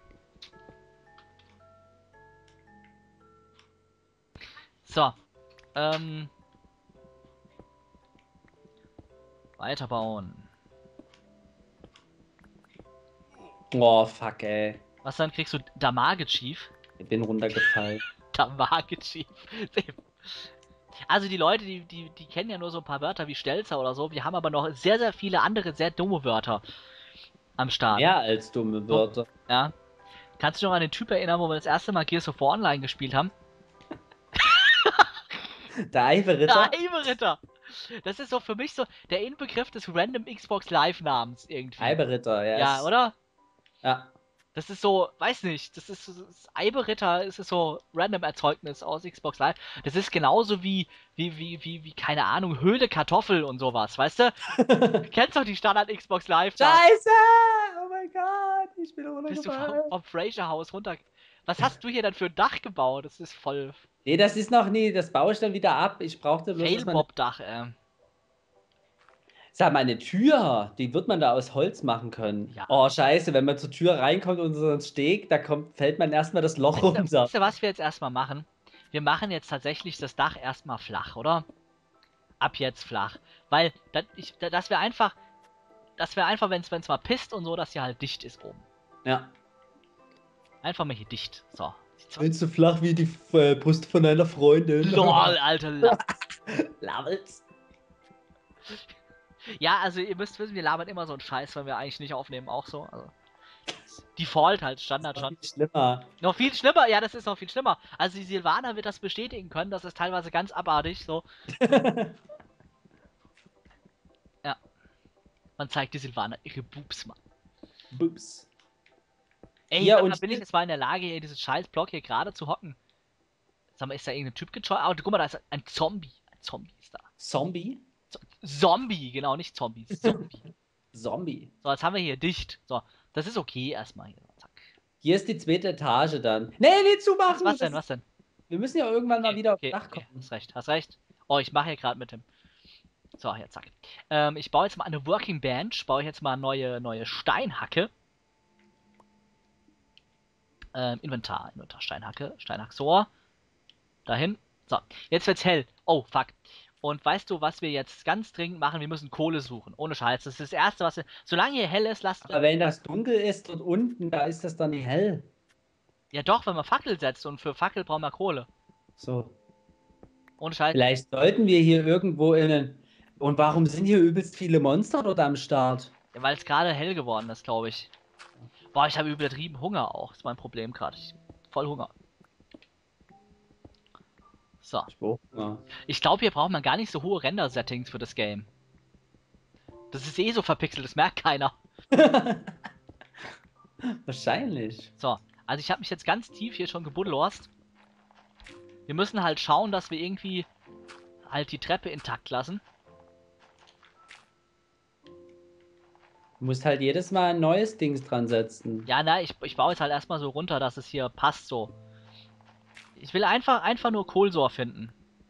So. Ähm. Weiterbauen. Oh, fuck, ey. Was dann kriegst du? Damage Chief? Ich bin runtergefallen. Damage Chief. Also die Leute, die, die, die kennen ja nur so ein paar Wörter wie Stelzer oder so. Wir haben aber noch sehr, sehr viele andere, sehr dumme Wörter am Start. Mehr als dumme Wörter. Ja. Kannst du dich noch an den Typ erinnern, wo wir das erste Mal Gears of War Online gespielt haben? Der Eiveritter? Der Eiveritter! Das ist so für mich so der Inbegriff des Random Xbox Live-Namens irgendwie. Eiveritter, ja. Ja, oder? Ja. Das ist so, weiß nicht, das ist so, das Eiberitter, ist so random Erzeugnis aus Xbox Live. Das ist genauso wie, wie, wie, wie, wie, keine Ahnung, Höhle Kartoffel und sowas, weißt du? Du kennst doch die Standard Xbox Live. Scheiße! Oh mein Gott, ich bin runtergefallen. Bist du vom, vom Fraser Haus runter... Was hast du hier dann für ein Dach gebaut? Das ist voll... Nee, das ist noch nie, das baue ich dann wieder ab. Ich brauchte bloß... Failbob-Dach, äh. Sag mal, eine Tür, die wird man da aus Holz machen können. Ja. Oh, scheiße, wenn man zur Tür reinkommt und so einen Steg, da kommt, fällt man erstmal das Loch Weißt du, runter. weißt du, was wir jetzt erstmal machen? Wir machen jetzt tatsächlich das Dach erstmal flach, oder? Ab jetzt flach. Weil, das, ich, dass wir einfach, dass wir einfach, wenn es mal pisst und so, dass hier halt dicht ist oben. Ja. Einfach mal hier dicht. So. Willst du flach wie die äh, Brust von einer Freundin? LOL, Alter. Lavels. Ja, also ihr müsst wissen, wir labern immer so einen Scheiß, weil wir eigentlich nicht aufnehmen, auch so. Also, Default halt, Standard schon. Viel schlimmer. Noch viel schlimmer, ja, das ist noch viel schlimmer. Also die Silvaner wird das bestätigen können, das ist teilweise ganz abartig, so. Ja. Man zeigt die Silvaner ihre Boobs, Mann. Boobs. Ey, Ja, sag mal, und bin ich jetzt mal in der Lage, hier diesen scheiß Block hier gerade zu hocken? Sag mal, ist da irgendein Typ gejoint? Oh, guck mal, da ist ein Zombie. Ein Zombie ist da. Zombie? Zombie, genau, nicht Zombie. Zombie. Zombie. So, jetzt haben wir hier dicht. So, das ist okay erstmal hier. Zack. Hier ist die zweite Etage dann. Nee, nee, zumachen! Was, was denn, was denn? Wir müssen ja irgendwann mal Okay, wieder okay, aufs Dach okay, kommen. hast recht, hast recht. Oh, ich mache hier gerade mit dem. So, hier, zack. Ähm, ich baue jetzt mal eine Working Bench, baue ich jetzt mal neue, neue Steinhacke. Ähm, Inventar, Inventar, Steinhacke, Steinhacksor. Dahin. So, jetzt wird's hell. Oh, fuck. Und weißt du, was wir jetzt ganz dringend machen? Wir müssen Kohle suchen. Ohne Scheiß. Das ist das Erste, was wir... Solange hier hell ist, lasst... Aber wenn das dunkel ist dort unten, da ist das dann nicht hell. Ja doch, wenn man Fackel setzt. Und für Fackel brauchen wir Kohle. So. Ohne Scheiß. Vielleicht sollten wir hier irgendwo in einen... Und warum sind hier übelst viele Monster dort am Start? Ja, weil es gerade hell geworden ist, glaube ich. Boah, ich habe übertrieben Hunger auch. Das ist mein Problem gerade. Ich voll Hunger. So. Ja. Ich glaube, hier braucht man gar nicht so hohe Render-Settings für das Game. Das ist eh so verpixelt, das merkt keiner. Wahrscheinlich. So, also ich habe mich jetzt ganz tief hier schon gebuddellorst. Wir müssen halt schauen, dass wir irgendwie halt die Treppe intakt lassen. Du musst halt jedes Mal ein neues Dings dran setzen. Ja, na, ich, ich baue jetzt halt erstmal so runter, dass es hier passt so. Ich will einfach, einfach nur Kohlsor finden.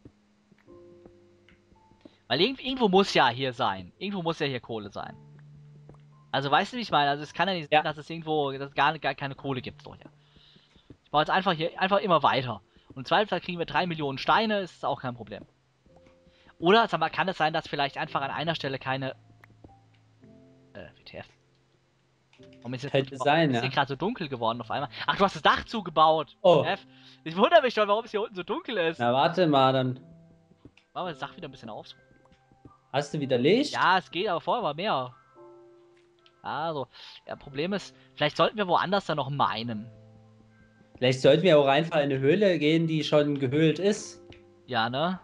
Weil irgend, irgendwo muss ja hier sein. Irgendwo muss ja hier Kohle sein. Also weißt du, wie ich meine? Also es kann ja nicht sein, Ja. dass es irgendwo dass es gar, gar keine Kohle gibt. So hier. Ich baue jetzt einfach hier einfach immer weiter. Und im Zweifelsfall kriegen wir drei Millionen Steine, ist auch kein Problem. Oder, sag mal, kann es sein, dass vielleicht einfach an einer Stelle keine... Äh, W T F. Warum ist jetzt Könnte warum sein, ist ja. hier gerade so dunkel geworden auf einmal? Ach, du hast das Dach zugebaut. Oh. W T F. Ich wundere mich schon, warum es hier unten so dunkel ist. Na, warte mal, dann Machen wir das Dach wieder ein bisschen auf. hast du wieder Licht. Ja, es geht, aber vorher war mehr. Also, ja, Problem ist, vielleicht sollten wir woanders dann noch meinen. Vielleicht sollten wir auch einfach in eine Höhle gehen, die schon gehöhlt ist. Ja, ne?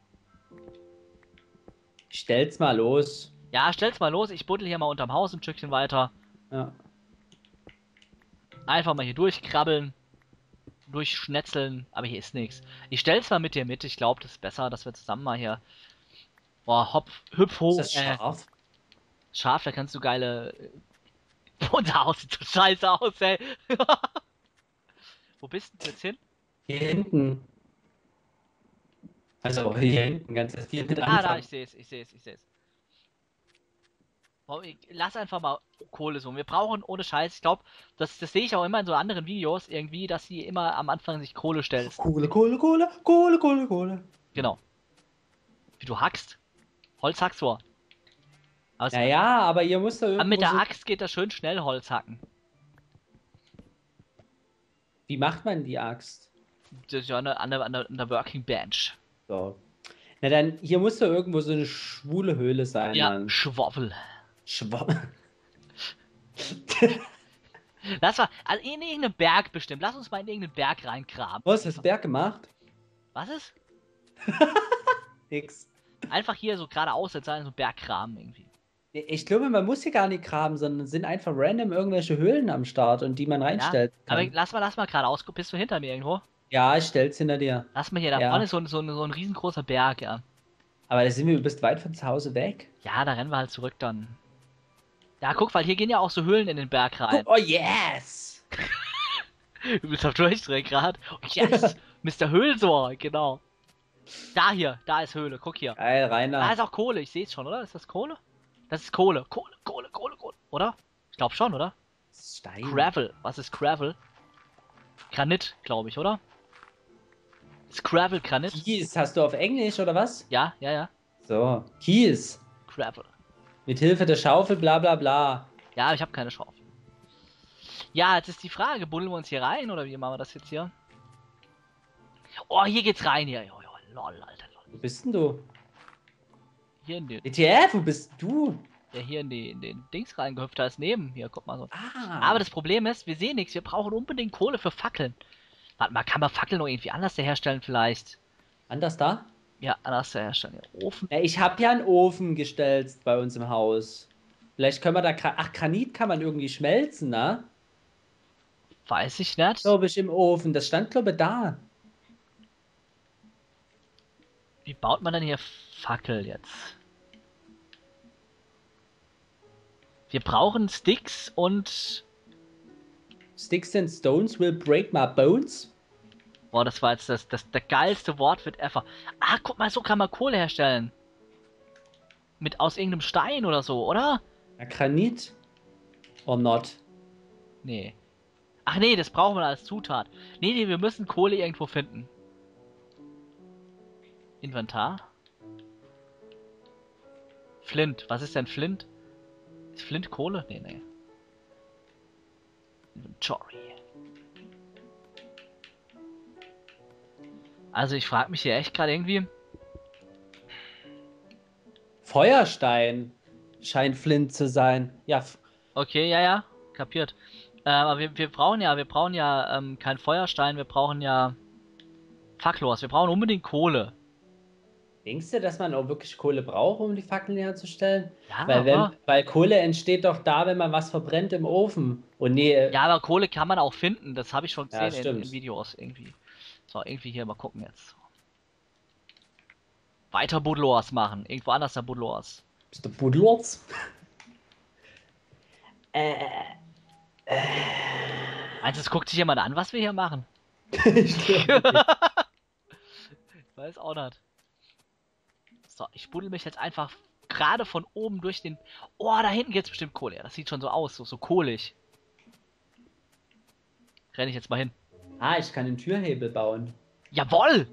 Ich stell's mal los. Ja, stell's mal los. Ich buddel hier mal unterm Haus ein Stückchen weiter. Ja. Einfach mal hier durchkrabbeln. Durchschnetzeln. Aber hier ist nichts. Ich stell's mal mit dir mit. Ich glaube, das ist besser, dass wir zusammen mal hier... Boah, hopp, hüpf hoch. Ist das scharf? Äh, scharf, da kannst du geile... Unser Haus sieht so scheiße aus, ey. Wo bist du jetzt hin? Hier hinten. Also hier hinten, ganz viel mit Ah, da, Anfang. ich sehe es, ich sehe es, ich sehe es. Lass einfach mal Kohle suchen. Wir brauchen ohne Scheiß, ich glaube, das, das sehe ich auch immer in so anderen Videos irgendwie, dass sie immer am Anfang sich Kohle stellst. Kohle, Kohle, Kohle, Kohle, Kohle, Kohle. Genau. Wie du hackst. Holz hackst du. Aber es- Naja, aber ihr müsst da aber irgendwo mit der so... Axt geht das schön schnell Holz hacken. Wie macht man die Axt? Das ist ja eine, eine, eine, eine Working Bench. So. Na dann, hier muss da irgendwo so eine schwule Höhle sein, Ja, Mann. Schwobbel. Schwa Lass mal, also in irgendeinen Berg bestimmt. Lass uns mal in irgendeinen Berg reingraben. Was hast du Berg gemacht? Was ist? Nix. Einfach hier so geradeaus jetzt sein, so Berggraben irgendwie. Ich glaube, man muss hier gar nicht graben, sondern es sind einfach random irgendwelche Höhlen am Start und die man Ja, reinstellen aber kann. lass mal, lass mal geradeaus. Bist du hinter mir irgendwo? Ja, ich stell's hinter dir. Lass mal hier, da Ja. vorne ist so, ein- so, ein- so ein riesengroßer Berg, ja. Aber da sind wir übelst weit von zu Hause weg. Ja, da rennen wir halt zurück dann. Ja, guck, weil hier gehen ja auch so Höhlen in den Berg rein. Oh, yes! Du bist auf Durchdreh gerade. Yes! Mister Höhlsor, genau. Da hier, da ist Höhle, guck hier. Geil, Da Rainer. ist auch Kohle, ich sehe es schon, oder? Ist das Kohle? Das ist Kohle. Kohle, Kohle, Kohle, Kohle, oder? Ich glaube schon, oder? Stein. Gravel. Was ist Gravel? Granit, glaube ich, oder? Ist Gravel Granit? Kies, hast du auf Englisch oder was? Ja, ja, ja. So, Kies. Gravel. Mit Hilfe der Schaufel, bla bla bla. Ja, ich habe keine Schaufel. Ja, jetzt ist die Frage, buddeln wir uns hier rein oder wie machen wir das jetzt hier? Oh, hier geht's rein hier. Jo, jo, lol, Alter, lol. Wo bist denn du? Hier in den, W T F, wo bist du? ja, hier in, die, in den Dings reingehüpft, da ist neben. Hier, guck mal so. Ah. Aber das Problem ist, wir sehen nichts. Wir brauchen unbedingt Kohle für Fackeln. Warte mal, kann man Fackeln noch irgendwie anders herstellen vielleicht? Anders da? Ja, anders herstellen. Ja, Ofen. Ja, ich habe ja einen Ofen gestellt bei uns im Haus. Vielleicht können wir da... Gra- Ach, Granit kann man irgendwie schmelzen, ne? Weiß ich nicht. Glaube ich im Ofen. Das stand, glaube ich, da. Wie baut man denn hier Fackel jetzt? Wir brauchen Sticks und... Sticks and stones will break my bones. Boah, das war jetzt das, das, der geilste Wortwitz ever. Ah, guck mal, so kann man Kohle herstellen. Mit aus irgendeinem Stein oder so, oder? Ja, Granit? Or not? Nee. Ach nee, das brauchen wir als Zutat. Nee, nee, wir müssen Kohle irgendwo finden. Inventar. Flint. Was ist denn Flint? Ist Flint Kohle? Nee, nee. Inventory. Also ich frage mich hier echt gerade irgendwie. Feuerstein scheint Flint zu sein. Ja, Okay, ja, ja, kapiert. Ähm, aber wir, wir brauchen ja, wir brauchen ja ähm, kein Feuerstein, wir brauchen ja Facklors, wir brauchen unbedingt Kohle. denkst du, dass man auch wirklich Kohle braucht, um die Fackeln herzustellen? Ja, Weil wenn, aber. weil Kohle entsteht doch da, wenn man was verbrennt im Ofen. Und nee, äh, Ja, aber Kohle kann man auch finden, das habe ich schon ja, gesehen in, in stimmt. Videos irgendwie. So, irgendwie hier mal gucken jetzt. Weiter Budlors machen, irgendwo anders da Budlors. Bist du Budlords? Äh, Meinst du, es guckt sich jemand an, was wir hier machen? ich glaube nicht. Weiß auch nicht. So, ich buddel mich jetzt einfach gerade von oben durch den. Oh, da hinten geht's bestimmt Kohle. Ja, das sieht schon so aus, so, so kohlig. Renn ich jetzt mal hin. Ah, ich kann einen Türhebel bauen. Jawoll!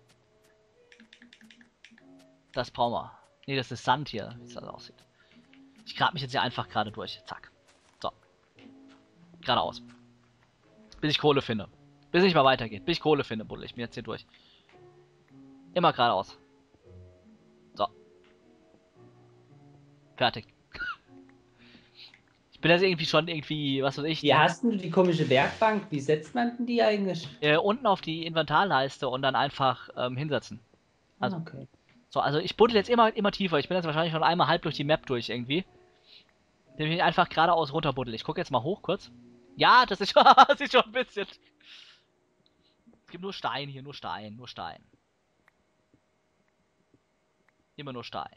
Das brauchen wir. Nee, das ist Sand hier, wie es das aussieht. Ich grab mich jetzt hier einfach gerade durch. Zack. So. Geradeaus. Bis ich Kohle finde. Bis nicht mal weitergeht. Bis ich Kohle finde, buddel ich mir jetzt hier durch. Immer geradeaus. So. Fertig. Ich bin jetzt irgendwie schon irgendwie, was weiß ich. Wie hast denn du die komische Werkbank? Wie setzt man denn die eigentlich? Äh, unten auf die Inventarleiste und dann einfach ähm, hinsetzen. Also, Ah, okay. so, also ich buddel jetzt immer, immer tiefer. Ich bin jetzt wahrscheinlich schon einmal halb durch die Map durch irgendwie. Indem ich einfach geradeaus runter buddel. Ich gucke jetzt mal hoch kurz. Ja, das ist, das ist schon ein bisschen. Es gibt nur Stein hier, nur Stein, nur Stein. Immer nur Stein.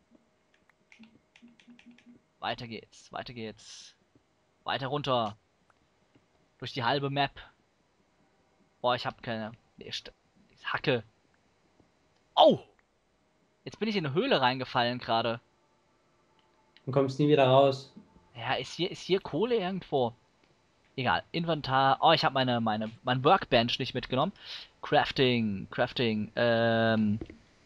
Weiter geht's, weiter geht's. Weiter runter. Durch die halbe Map. Boah, ich hab keine. Nee, Hacke. Oh! Jetzt bin ich in eine Höhle reingefallen gerade. Du kommst nie wieder raus. Ja, ist hier, ist hier Kohle irgendwo? Egal. Inventar. Oh, ich habe meine, meine, mein Workbench nicht mitgenommen. Crafting, Crafting, ähm.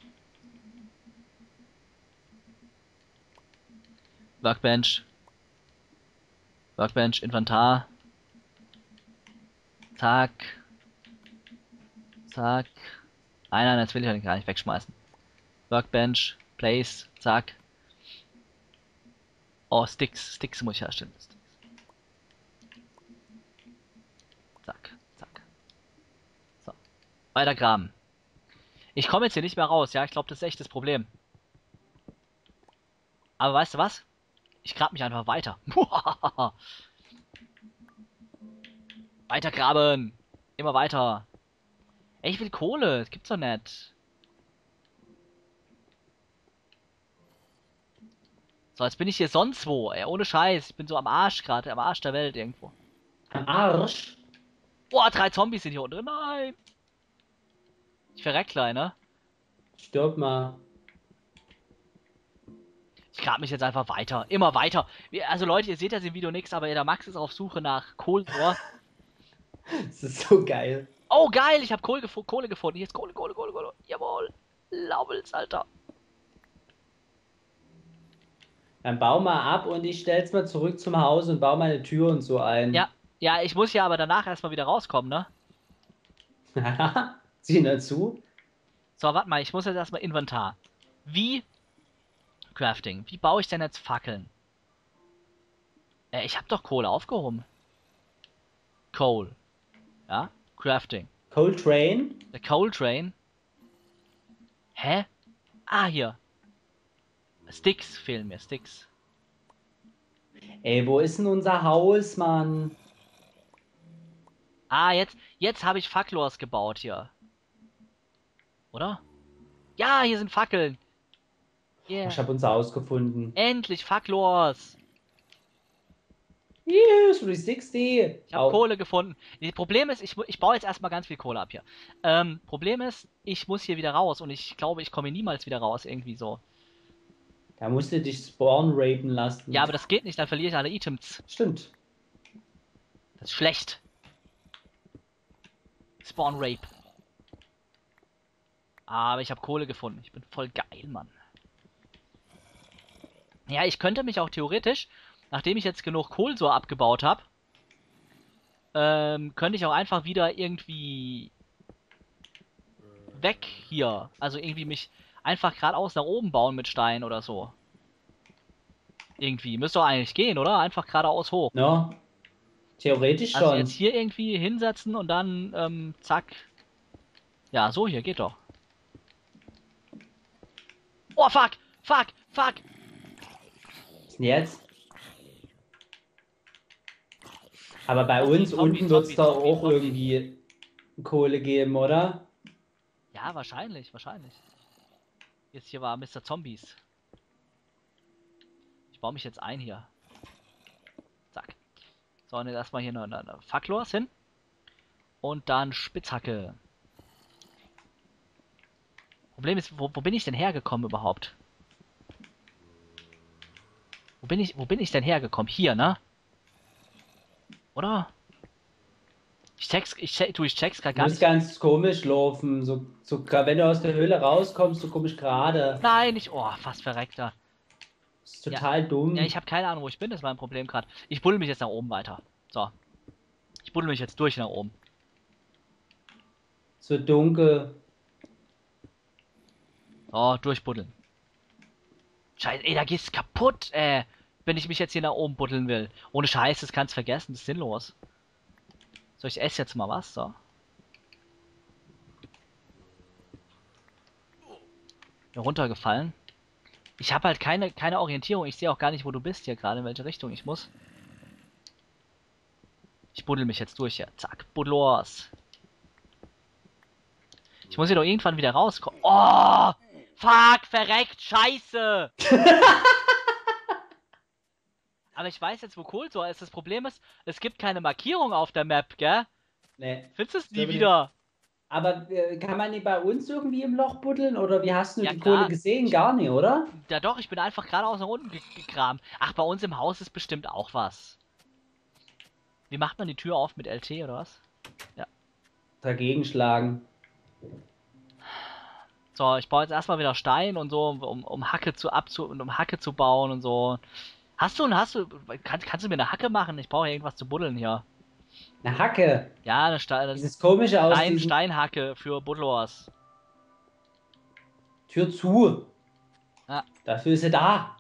Workbench. Workbench, Inventar. Zack. Zack. Nein, nein, das will ich ja gar nicht wegschmeißen. Workbench, Place, zack. Oh, Sticks, Sticks muss ich herstellen. Zack, zack. So. Weiter graben. Ich komme jetzt hier nicht mehr raus, ja, ich glaube, das ist echt das Problem. Aber weißt du was? Ich grab mich einfach weiter. Weiter graben. Immer weiter. Ey, ich will Kohle. Das gibt's doch nicht. So, jetzt bin ich hier sonst wo. Ey, ohne Scheiß. Ich bin so am Arsch gerade. Am Arsch der Welt irgendwo. Am Arsch? Boah, drei Zombies sind hier unten. Nein. Ich verreck gleich, ne? Stirb mal. Ich grab mich jetzt einfach weiter. Immer weiter. Also Leute, ihr seht das im Video nichts, aber der Max ist auf Suche nach Kohlenrohr. Das ist so geil. Oh, geil, ich habe Kohle, gef Kohle gefunden. Jetzt Kohle, Kohle, Kohle, Kohle. Jawohl. Laubels, Alter. Dann bau mal ab und ich stell's mal zurück zum Haus und bau meine Tür und so ein. Ja, ja, ich muss ja aber danach erstmal wieder rauskommen, ne? Sieh dazu. So, warte mal, ich muss jetzt erstmal Inventar. Wie? Crafting. Wie baue ich denn jetzt Fackeln? Äh, ich habe doch Kohle aufgehoben. Coal. Ja? Crafting. Coltrane? Der Coal Train. Hä? Ah, hier. Sticks fehlen mir, Sticks. Ey, wo ist denn unser Haus, Mann? Ah, jetzt, jetzt habe ich Facklors gebaut hier. Oder? Ja, hier sind Fackeln. Yeah. Oh, ich habe unser Haus gefunden. Endlich Facklors. Yes, three sixty. Ich habe Kohle gefunden. Das Problem ist, ich, ich baue jetzt erstmal ganz viel Kohle ab hier. Ähm, Problem ist, ich muss hier wieder raus und ich glaube, ich komme niemals wieder raus, irgendwie so. Da musst du dich spawn rapen lassen. Ja, aber das geht nicht, dann verliere ich alle Items. Stimmt. Das ist schlecht. Spawn Rape. Aber ich habe Kohle gefunden. Ich bin voll geil, Mann. Ja, ich könnte mich auch theoretisch, nachdem ich jetzt genug Kohl so abgebaut habe, ähm, könnte ich auch einfach wieder irgendwie weg hier. Also irgendwie mich einfach geradeaus nach oben bauen mit Stein oder so. Irgendwie. Müsste doch eigentlich gehen, oder? Einfach geradeaus hoch. No, theoretisch Also schon. jetzt hier irgendwie hinsetzen und dann, ähm, zack. Ja, so hier, geht doch. Oh, fuck! Fuck! Fuck! Was ist denn jetzt? Aber bei Zombie, uns Zombie, unten wird es Zombie, doch Zombie, auch Zombie. irgendwie Kohle geben, oder? Ja, wahrscheinlich, wahrscheinlich. Jetzt hier war Mister Zombies. Ich baue mich jetzt ein hier. Zack. So, und jetzt erstmal hier eine, eine Facklors hin. Und dann Spitzhacke. Problem ist, wo, wo bin ich denn hergekommen überhaupt? Wo bin ich, wo bin ich denn hergekommen? Hier, ne? Oder? Ich check's, ich check, du, ich check's grad Du gar musst nicht. ganz komisch laufen. So, so, wenn du aus der Höhle rauskommst, so komisch gerade. Nein, ich, oh, fast verreckter. Das ist Ja, total dumm. ja, ich habe keine Ahnung, wo ich bin, das ist mein Problem gerade. Ich buddel mich jetzt nach oben weiter. So. Ich buddel mich jetzt durch nach oben. So dunkel. Oh, durchbuddeln. Scheiße, ey, da geht's kaputt, äh, wenn ich mich jetzt hier nach oben buddeln will. Ohne Scheiß, das kannst vergessen, das ist sinnlos. So, ich esse jetzt mal was, so. Mir runtergefallen. Ich habe halt keine, keine Orientierung, ich sehe auch gar nicht, wo du bist hier gerade, in welche Richtung ich muss. Ich buddel mich jetzt durch hier. Zack, Buddlors. Ich muss hier doch irgendwann wieder rauskommen. Oh! Fuck, verreckt, scheiße! Aber ich weiß jetzt, wo Kohltor ist. Das Problem ist, es gibt keine Markierung auf der Map, gell? Nee. Findest du es nie Glaube nicht. wieder? Aber äh, kann man nicht bei uns irgendwie im Loch buddeln? Oder wie hast du Ja, die klar. Kohle gesehen? Gar nicht, oder? Ja doch, ich bin einfach geradeaus nach unten ge gegraben. Ach, bei uns im Haus ist bestimmt auch was. Wie macht man die Tür auf mit L T oder was? Ja. Dagegen schlagen. So, ich baue jetzt erstmal wieder Stein und so, um, um Hacke zu abzu und um Hacke zu bauen und so. Hast du, hast du, kann, kannst du mir eine Hacke machen? Ich brauche irgendwas zu buddeln hier. Eine Hacke. Ja, eine Stein, Dieses komische aus Stein, diesem... Steinhacke für Buddlors. Tür zu. Ja. Dafür ist sie da.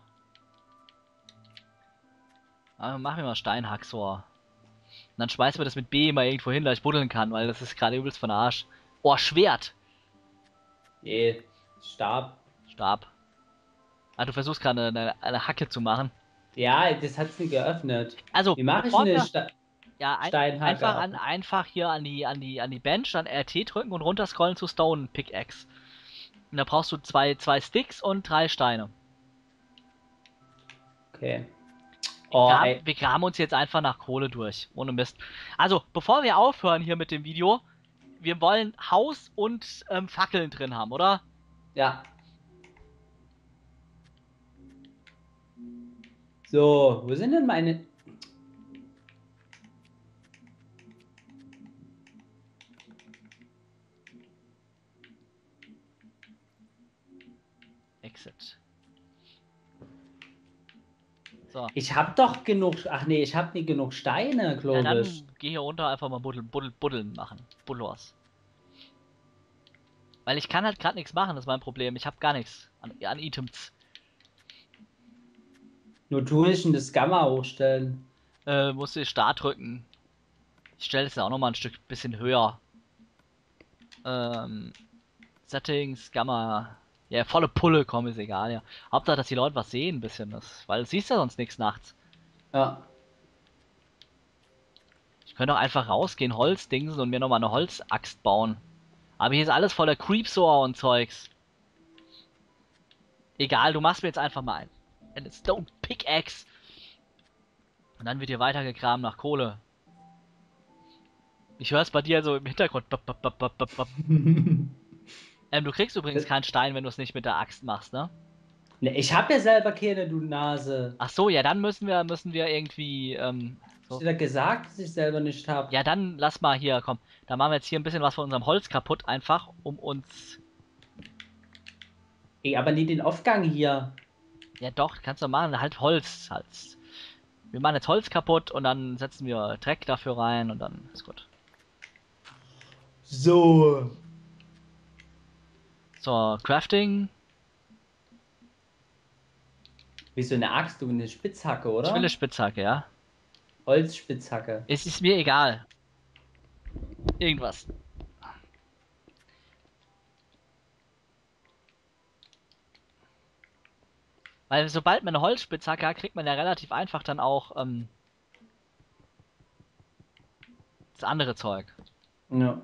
Also mach mir mal Steinhacksor. Und dann schmeißen wir das mit B mal irgendwo hin, dass ich buddeln kann, weil das ist gerade übelst von Arsch. Oh, Schwert! Nee, Stab. Stab. Ah, du versuchst gerade eine, eine Hacke zu machen. Ja, das hat's nicht geöffnet. Also, Wie mache ich bevor eine wir, Sta ja, ein, Steinhacke? einfach, an, einfach hier an die, an, die, an die Bench, dann R T drücken und runterscrollen zu Stone Pickaxe. Und da brauchst du zwei, zwei Sticks und drei Steine. Okay. Wir, Oh, graben, ey. wir graben uns jetzt einfach nach Kohle durch. Ohne Mist. Also, bevor wir aufhören hier mit dem Video, wir wollen Haus und ähm, Fackeln drin haben, oder? Ja. So, wo sind denn meine... Exit. So. Ich hab doch genug... Ach nee, ich hab nicht genug Steine, Ja, glaube dann ich. geh hier runter einfach mal buddeln, buddeln, buddeln machen. Buddlors. Weil ich kann halt gerade nichts machen, das ist mein Problem. Ich habe gar nichts an, an Items. Nur tue ich denn das Gamma hochstellen. Äh, musst du Start drücken. Ich stelle es ja auch nochmal ein Stück bisschen höher. Ähm, Settings, Gamma. Ja, volle Pulle, komm, ist egal, ja. Hauptsache, dass die Leute was sehen, ein bisschen. Das, weil du siehst ja sonst nichts nachts. Ja. Ich könnte auch einfach rausgehen, Holz dingsen und mir nochmal eine Holzaxt bauen. Aber hier ist alles voller Creepsaw und Zeugs. Egal, du machst mir jetzt einfach mal ein. Eine Stone Pickaxe. Und dann wird hier weitergegraben nach Kohle. Ich höre es bei dir so im Hintergrund. Bap, bap, bap, bap, bap. ähm, du kriegst übrigens keinen Stein, wenn du es nicht mit der Axt machst, ne? Ne, ich habe ja selber keine, du Nase. Ach so, ja, dann müssen wir, müssen wir irgendwie, ähm, Hast so. du da gesagt, dass ich selber nicht habe? Ja, dann lass mal hier, komm. Da machen wir jetzt hier ein bisschen was von unserem Holz kaputt, einfach, um uns. Ey, aber nie den Aufgang hier. Ja, doch, kannst du machen, halt Holz, halt. Wir machen jetzt Holz kaputt und dann setzen wir Dreck dafür rein und dann ist gut. So. So, Crafting. Wie so eine Axt und eine Spitzhacke, Ich will eine oder? Spitzhacke, ja. Holzspitzhacke. Es ist mir egal. Irgendwas. Weil sobald man eine Holzspitzhacke hat, kriegt man ja relativ einfach dann auch ähm, das andere Zeug. Ja.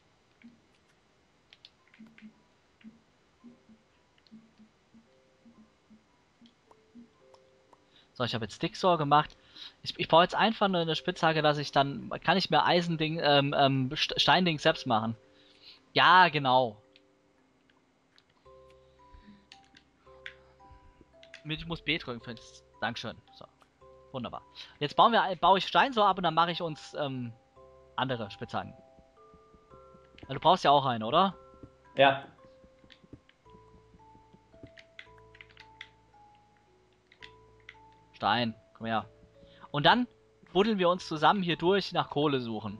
So, ich habe jetzt Sticksaw gemacht. Ich, ich brauche jetzt einfach nur eine Spitzhacke, dass ich dann. Kann ich mir Eisending, ähm, ähm, Steinding selbst machen? Ja, genau. Ich muss B drücken für das. Dankeschön. So. Wunderbar. Jetzt bauen wir, baue ich Steinsaw ab und dann mache ich uns ähm, andere Spitzhacken. Weil du brauchst ja auch eine, oder? Ja. Stein, komm her. Und dann buddeln wir uns zusammen hier durch nach Kohle suchen.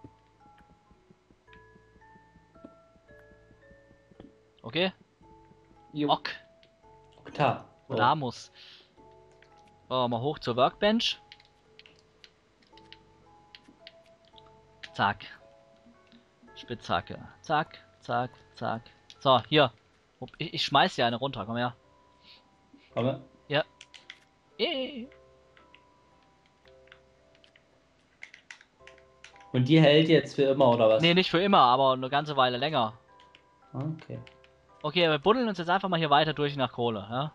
Okay? Jo. Ok. Okta. So. Oder muss. So, mal hoch zur Workbench. Zack. Spitzhacke. Zack, zack, zack. So, hier. Ich, ich schmeiß hier eine runter, komm her. Komme. Ja. Eh. Und die hält jetzt für immer, oder was? Nee, nicht für immer, aber eine ganze Weile länger. Okay. Okay, wir buddeln uns jetzt einfach mal hier weiter durch nach Kohle, ja?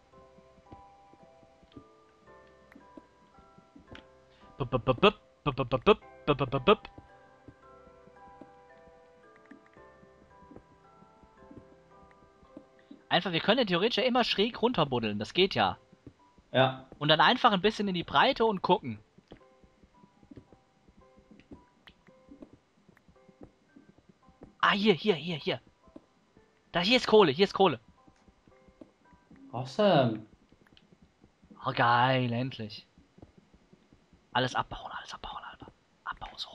Bup, bup, bup, bup, bup, bup, bup, bup, bup, bup, bup. Einfach, wir können ja theoretisch ja immer schräg runter buddeln, das geht ja. Ja. Und dann einfach ein bisschen in die Breite und gucken. Ah, hier, hier, hier, hier. Da, hier ist Kohle, hier ist Kohle. Awesome. Oh, geil, endlich. Alles abbauen, alles abbauen, Alter. Abbauen, so.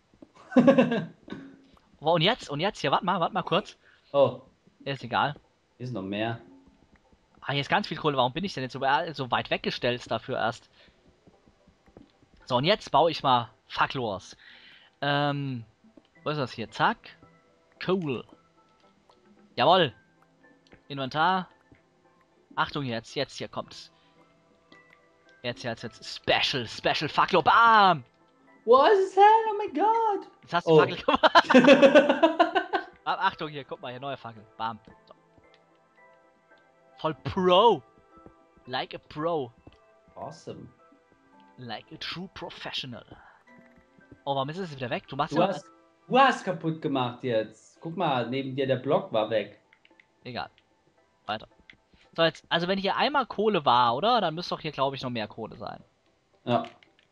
Oh, und jetzt, und jetzt, hier, warte mal, warte mal kurz. Oh, Ist egal. hier ist noch mehr. Ah, hier ist ganz viel Kohle. Warum bin ich denn jetzt so, äh, so weit weggestellt dafür erst? So, und jetzt baue ich mal Facklors. Ähm, wo ist das hier? Zack. Cool. Jawohl. Inventar. Achtung jetzt, jetzt hier kommt's. Jetzt, jetzt, jetzt. Special, Special Facklor. Bam! What is that? Oh my god. Jetzt hast du Oh. Fackel gemacht. Achtung hier, guck mal hier, neue Fackel. Bam. So. Voll Pro. Like a Pro. Awesome. Like a true professional. Oh, warum ist es wieder weg? Du machst Du ja hast, du hast kaputt gemacht jetzt. Guck mal, neben dir der Block war weg. Egal. Weiter. So, jetzt, also wenn hier einmal Kohle war, oder? Dann müsste doch hier, glaube ich, noch mehr Kohle sein. Ja.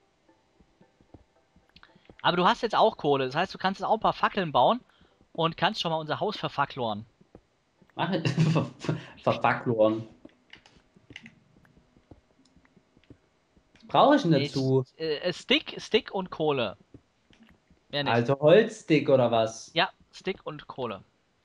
Aber du hast jetzt auch Kohle. Das heißt, du kannst jetzt auch ein paar Fackeln bauen und kannst schon mal unser Haus verfacklorn. Mach Verfackloren. Was brauche ich denn dazu? Ich, äh, Stick, Stick und Kohle. Mehr nicht. Also Holzstick oder was? Ja, Stick und Kohle.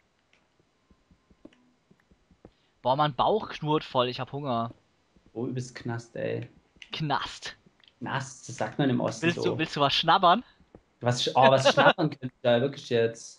Boah, mein Bauch knurrt voll. Ich hab Hunger. Oh, übelst Knast, ey. Knast. Knast, das sagt man im Osten Willst so. du, willst du was schnabbern? Was, oh, was schnappern könnte ich da wirklich jetzt?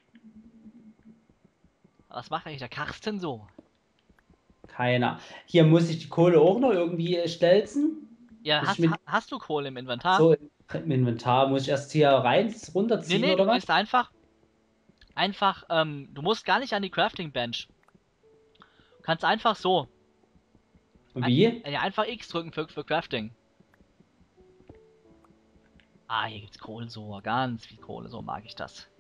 Was macht eigentlich der Karsten so? Keiner. Hier muss ich die Kohle auch noch irgendwie äh, stelzen. Ja, Muss ich hast, mit, ha- hast du Kohle im Inventar? so im Inventar muss ich erst hier rein, Nee, runterziehen nee, du oder was? gehst einfach, einfach, ähm, du musst gar nicht an die Crafting Bench. Du kannst einfach so, Und wie? ja, einfach X drücken für, für Crafting. Ah, hier gibt's Kohle so, ganz viel Kohle, so mag ich das.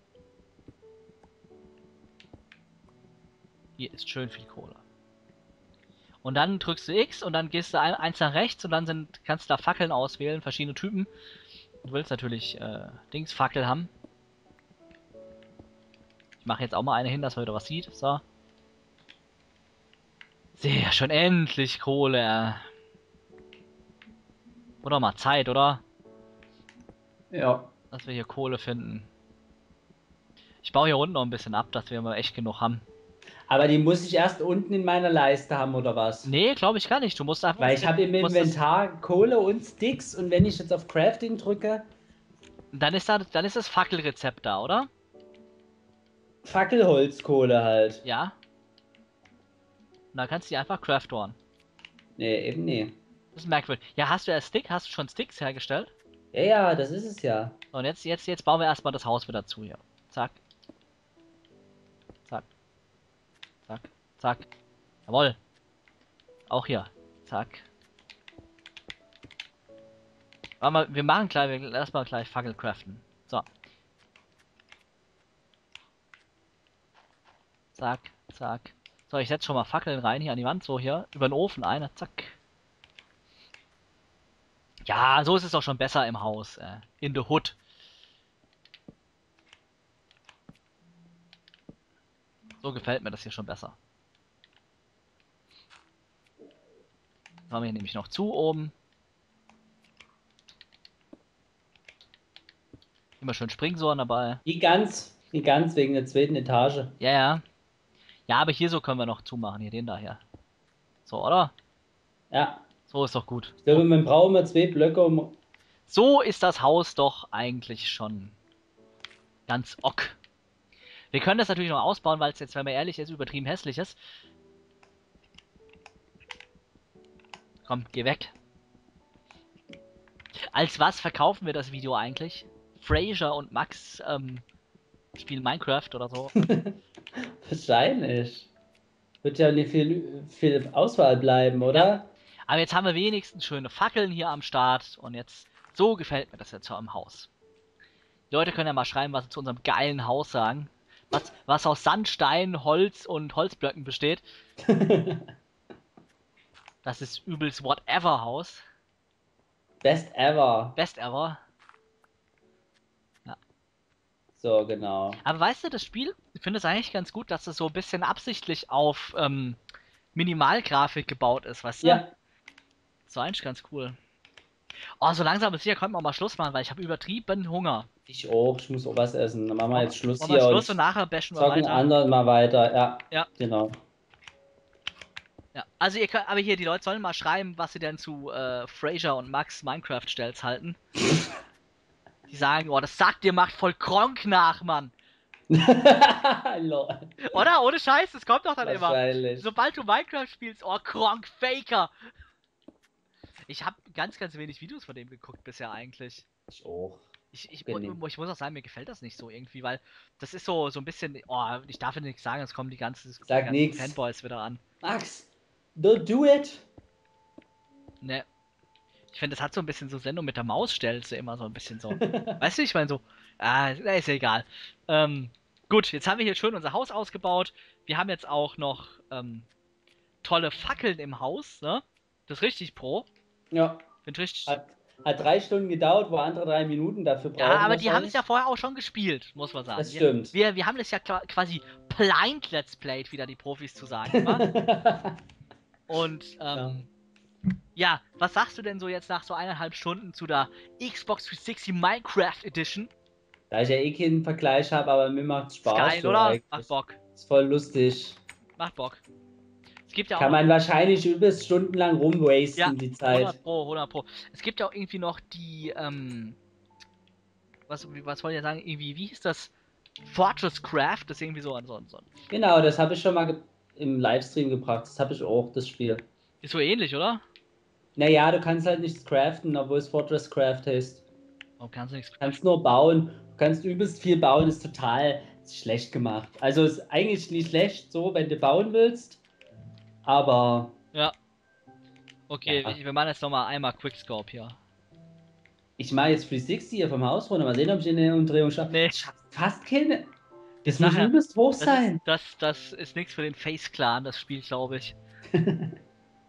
Hier ist schön viel Kohle. Und dann drückst du X und dann gehst du ein, eins nach rechts und dann sind, kannst du da Fackeln auswählen, verschiedene Typen. Du willst natürlich äh, Dings Fackel haben. Ich mache jetzt auch mal eine hin, dass man wieder was sieht. So. Sehr schön, endlich Kohle. Oder mal Zeit, oder? Ja. Dass wir hier Kohle finden. Ich baue hier unten noch ein bisschen ab, dass wir mal echt genug haben. Aber die muss ich erst unten in meiner Leiste haben, oder was? Nee, glaube ich gar nicht. Du musst einfach... Weil ich habe im Inventar Kohle und Sticks und wenn ich jetzt auf Crafting drücke... Dann ist, da, dann ist das Fackelrezept da, oder? Fackelholzkohle halt. Ja. Und dann kannst du die einfach craften. Nee, eben nee. Das ist merkwürdig. Ja, hast du ja Stick? Hast du schon Sticks hergestellt? Ja, ja, das ist es ja. Und jetzt, jetzt, jetzt bauen wir erstmal das Haus wieder zu hier. Zack. Zack. Zack. Zack. Jawohl. Auch hier. Zack. Warte mal, wir machen gleich, wir lassen mal gleich Fackel craften. So. Zack, zack. So, ich setze schon mal Fackeln rein hier an die Wand, so hier. Über den Ofen eine, zack. Ja, so ist es doch schon besser im Haus. Äh, in the hood. So gefällt mir das hier schon besser. Machen wir hier nämlich noch zu oben. Immer schön Springsohren dabei. Die ganz, die ganz wegen der zweiten Etage. Ja, ja. Ja, aber hier so können wir noch zumachen, hier den da hier. So, oder? Ja. So ist doch gut. Ich glaube, man braucht immer zwei Blöcke, um... So ist das Haus doch eigentlich schon ganz ok. Wir können das natürlich noch ausbauen, weil es jetzt, wenn man ehrlich ist, übertrieben hässlich ist. Komm, geh weg. Als was verkaufen wir das Video eigentlich? Fraser und Max ähm, spielen Minecraft oder so. Wahrscheinlich. Wird ja nicht viel, viel Auswahl bleiben, oder? Ja. Aber jetzt haben wir wenigstens schöne Fackeln hier am Start und jetzt, so gefällt mir das jetzt hier im Haus. Die Leute können ja mal schreiben, was sie zu unserem geilen Haus sagen. Was, was aus Sandstein, Holz und Holzblöcken besteht. Das ist übelst whatever Haus. Best ever. Best ever. Ja. So, genau. Aber weißt du, das Spiel, ich finde es eigentlich ganz gut, dass es so ein bisschen absichtlich auf ähm, Minimalgrafik gebaut ist, weißt du? Ja. So eigentlich ganz cool. Oh, so langsam ist hier, könnten wir mal Schluss machen, weil ich habe übertrieben Hunger. Ich auch, ich muss auch was essen. Dann machen wir jetzt Schluss Machen wir hier Schluss und und nachher bashen wir zocken weiter. anderen mal weiter. Ja, Ja. genau. Ja, also ihr könnt, aber hier, die Leute sollen mal schreiben, was sie denn zu äh, Fraser und Max Minecraft-Stells halten. Die sagen, oh, das sagt ihr, macht voll Kronk nach, Mann. Lol. Oder? Ohne Scheiß, das kommt doch dann immer. Wahrscheinlich. Sobald du Minecraft spielst, oh, Kronk Faker. Ich habe ganz, ganz wenig Videos von dem geguckt bisher eigentlich. Ich auch. Ich, ich, ich muss auch sagen, mir gefällt das nicht so irgendwie, weil das ist so, so ein bisschen, oh, ich darf ja nichts sagen, es kommen die ganzen, die Sag ganzen nix. Fanboys wieder an. Max, don't do it. Ne. Ich finde, das hat so ein bisschen so Sendung mit der Maus, stellst du immer so ein bisschen so. Weißt du, ich meine so, ah, ist ja egal. Ähm, gut, jetzt haben wir hier schön unser Haus ausgebaut. Wir haben jetzt auch noch ähm, tolle Fackeln im Haus, ne? Das ist richtig pro. Ja. Find richtig. Hat, hat drei Stunden gedauert, wo andere drei Minuten dafür brauchen. Ja, aber die haben es ja vorher auch schon gespielt, muss man sagen. Das stimmt. Wir, wir, wir haben das ja quasi blind Let's Played, wieder die Profis zu sagen. Immer. Und, ähm, ja. ja, was sagst du denn so jetzt nach so eineinhalb Stunden zu der Xbox dreihundertsechzig Minecraft Edition? Da ich ja eh keinen Vergleich habe, aber mir macht's Spaß. Ist geil, so oder? eigentlich. Macht Bock. Ist voll lustig. Macht Bock. Es gibt ja auch Kann man wahrscheinlich übelst stundenlang rumwasten, ja, die Zeit. hundert Pro, hundert Pro. Es gibt ja auch irgendwie noch die, ähm, was, was wollte ich sagen, irgendwie, wie hieß das? Fortress Craft, das ist irgendwie so, so, so. Genau, das habe ich schon mal im Livestream gebracht. Das habe ich auch, das Spiel. Ist so ähnlich, oder? Naja, du kannst halt nichts craften, obwohl es Fortress Craft heißt. Warum kannst du nichts craften? Du kannst nur bauen. Du kannst übelst viel bauen, ist total schlecht gemacht. Also ist eigentlich nicht schlecht so, wenn du bauen willst. Aber... Ja. Okay, ja. wir, wir machen jetzt nochmal einmal Quickscope hier. Ich mache jetzt dreihundertsechzig hier vom Haus runter. Mal sehen, ob ich in der Umdrehung schaffe. Nee. Ich schaff fast keine... Das Nachher, muss übelst hoch das sein. Ist, das, das ist nichts für den Face Clan, das Spiel, glaube ich.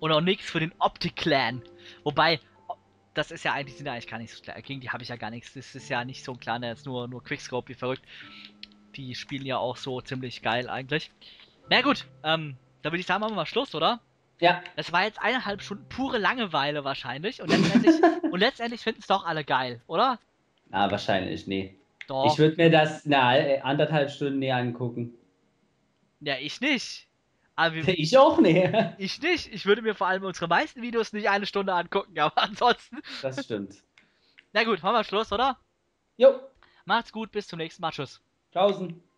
Und auch nichts für den Optic-Clan. Wobei, das ist ja eigentlich, sind ja eigentlich gar nicht so klar. Gegen die habe ich ja gar nichts. Das ist ja nicht so ein Clan, der jetzt nur, nur Quickscope wie verrückt. Die spielen ja auch so ziemlich geil eigentlich. Na gut, ähm, da würde ich sagen, machen wir mal Schluss, oder? Ja. Das war jetzt eineinhalb Stunden pure Langeweile wahrscheinlich. Und letztendlich, und letztendlich finden es doch alle geil, oder? Ah, wahrscheinlich, nee. Doch. Ich würde mir das na, anderthalb Stunden näher angucken. Ja, ich nicht. Aber wir, Ich auch nicht. ich nicht. Ich würde mir vor allem unsere meisten Videos nicht eine Stunde angucken, aber ansonsten. Das stimmt. Na gut, machen wir Schluss, oder? Jo. Macht's gut, bis zum nächsten Mal. Tschüss. Tschaußen.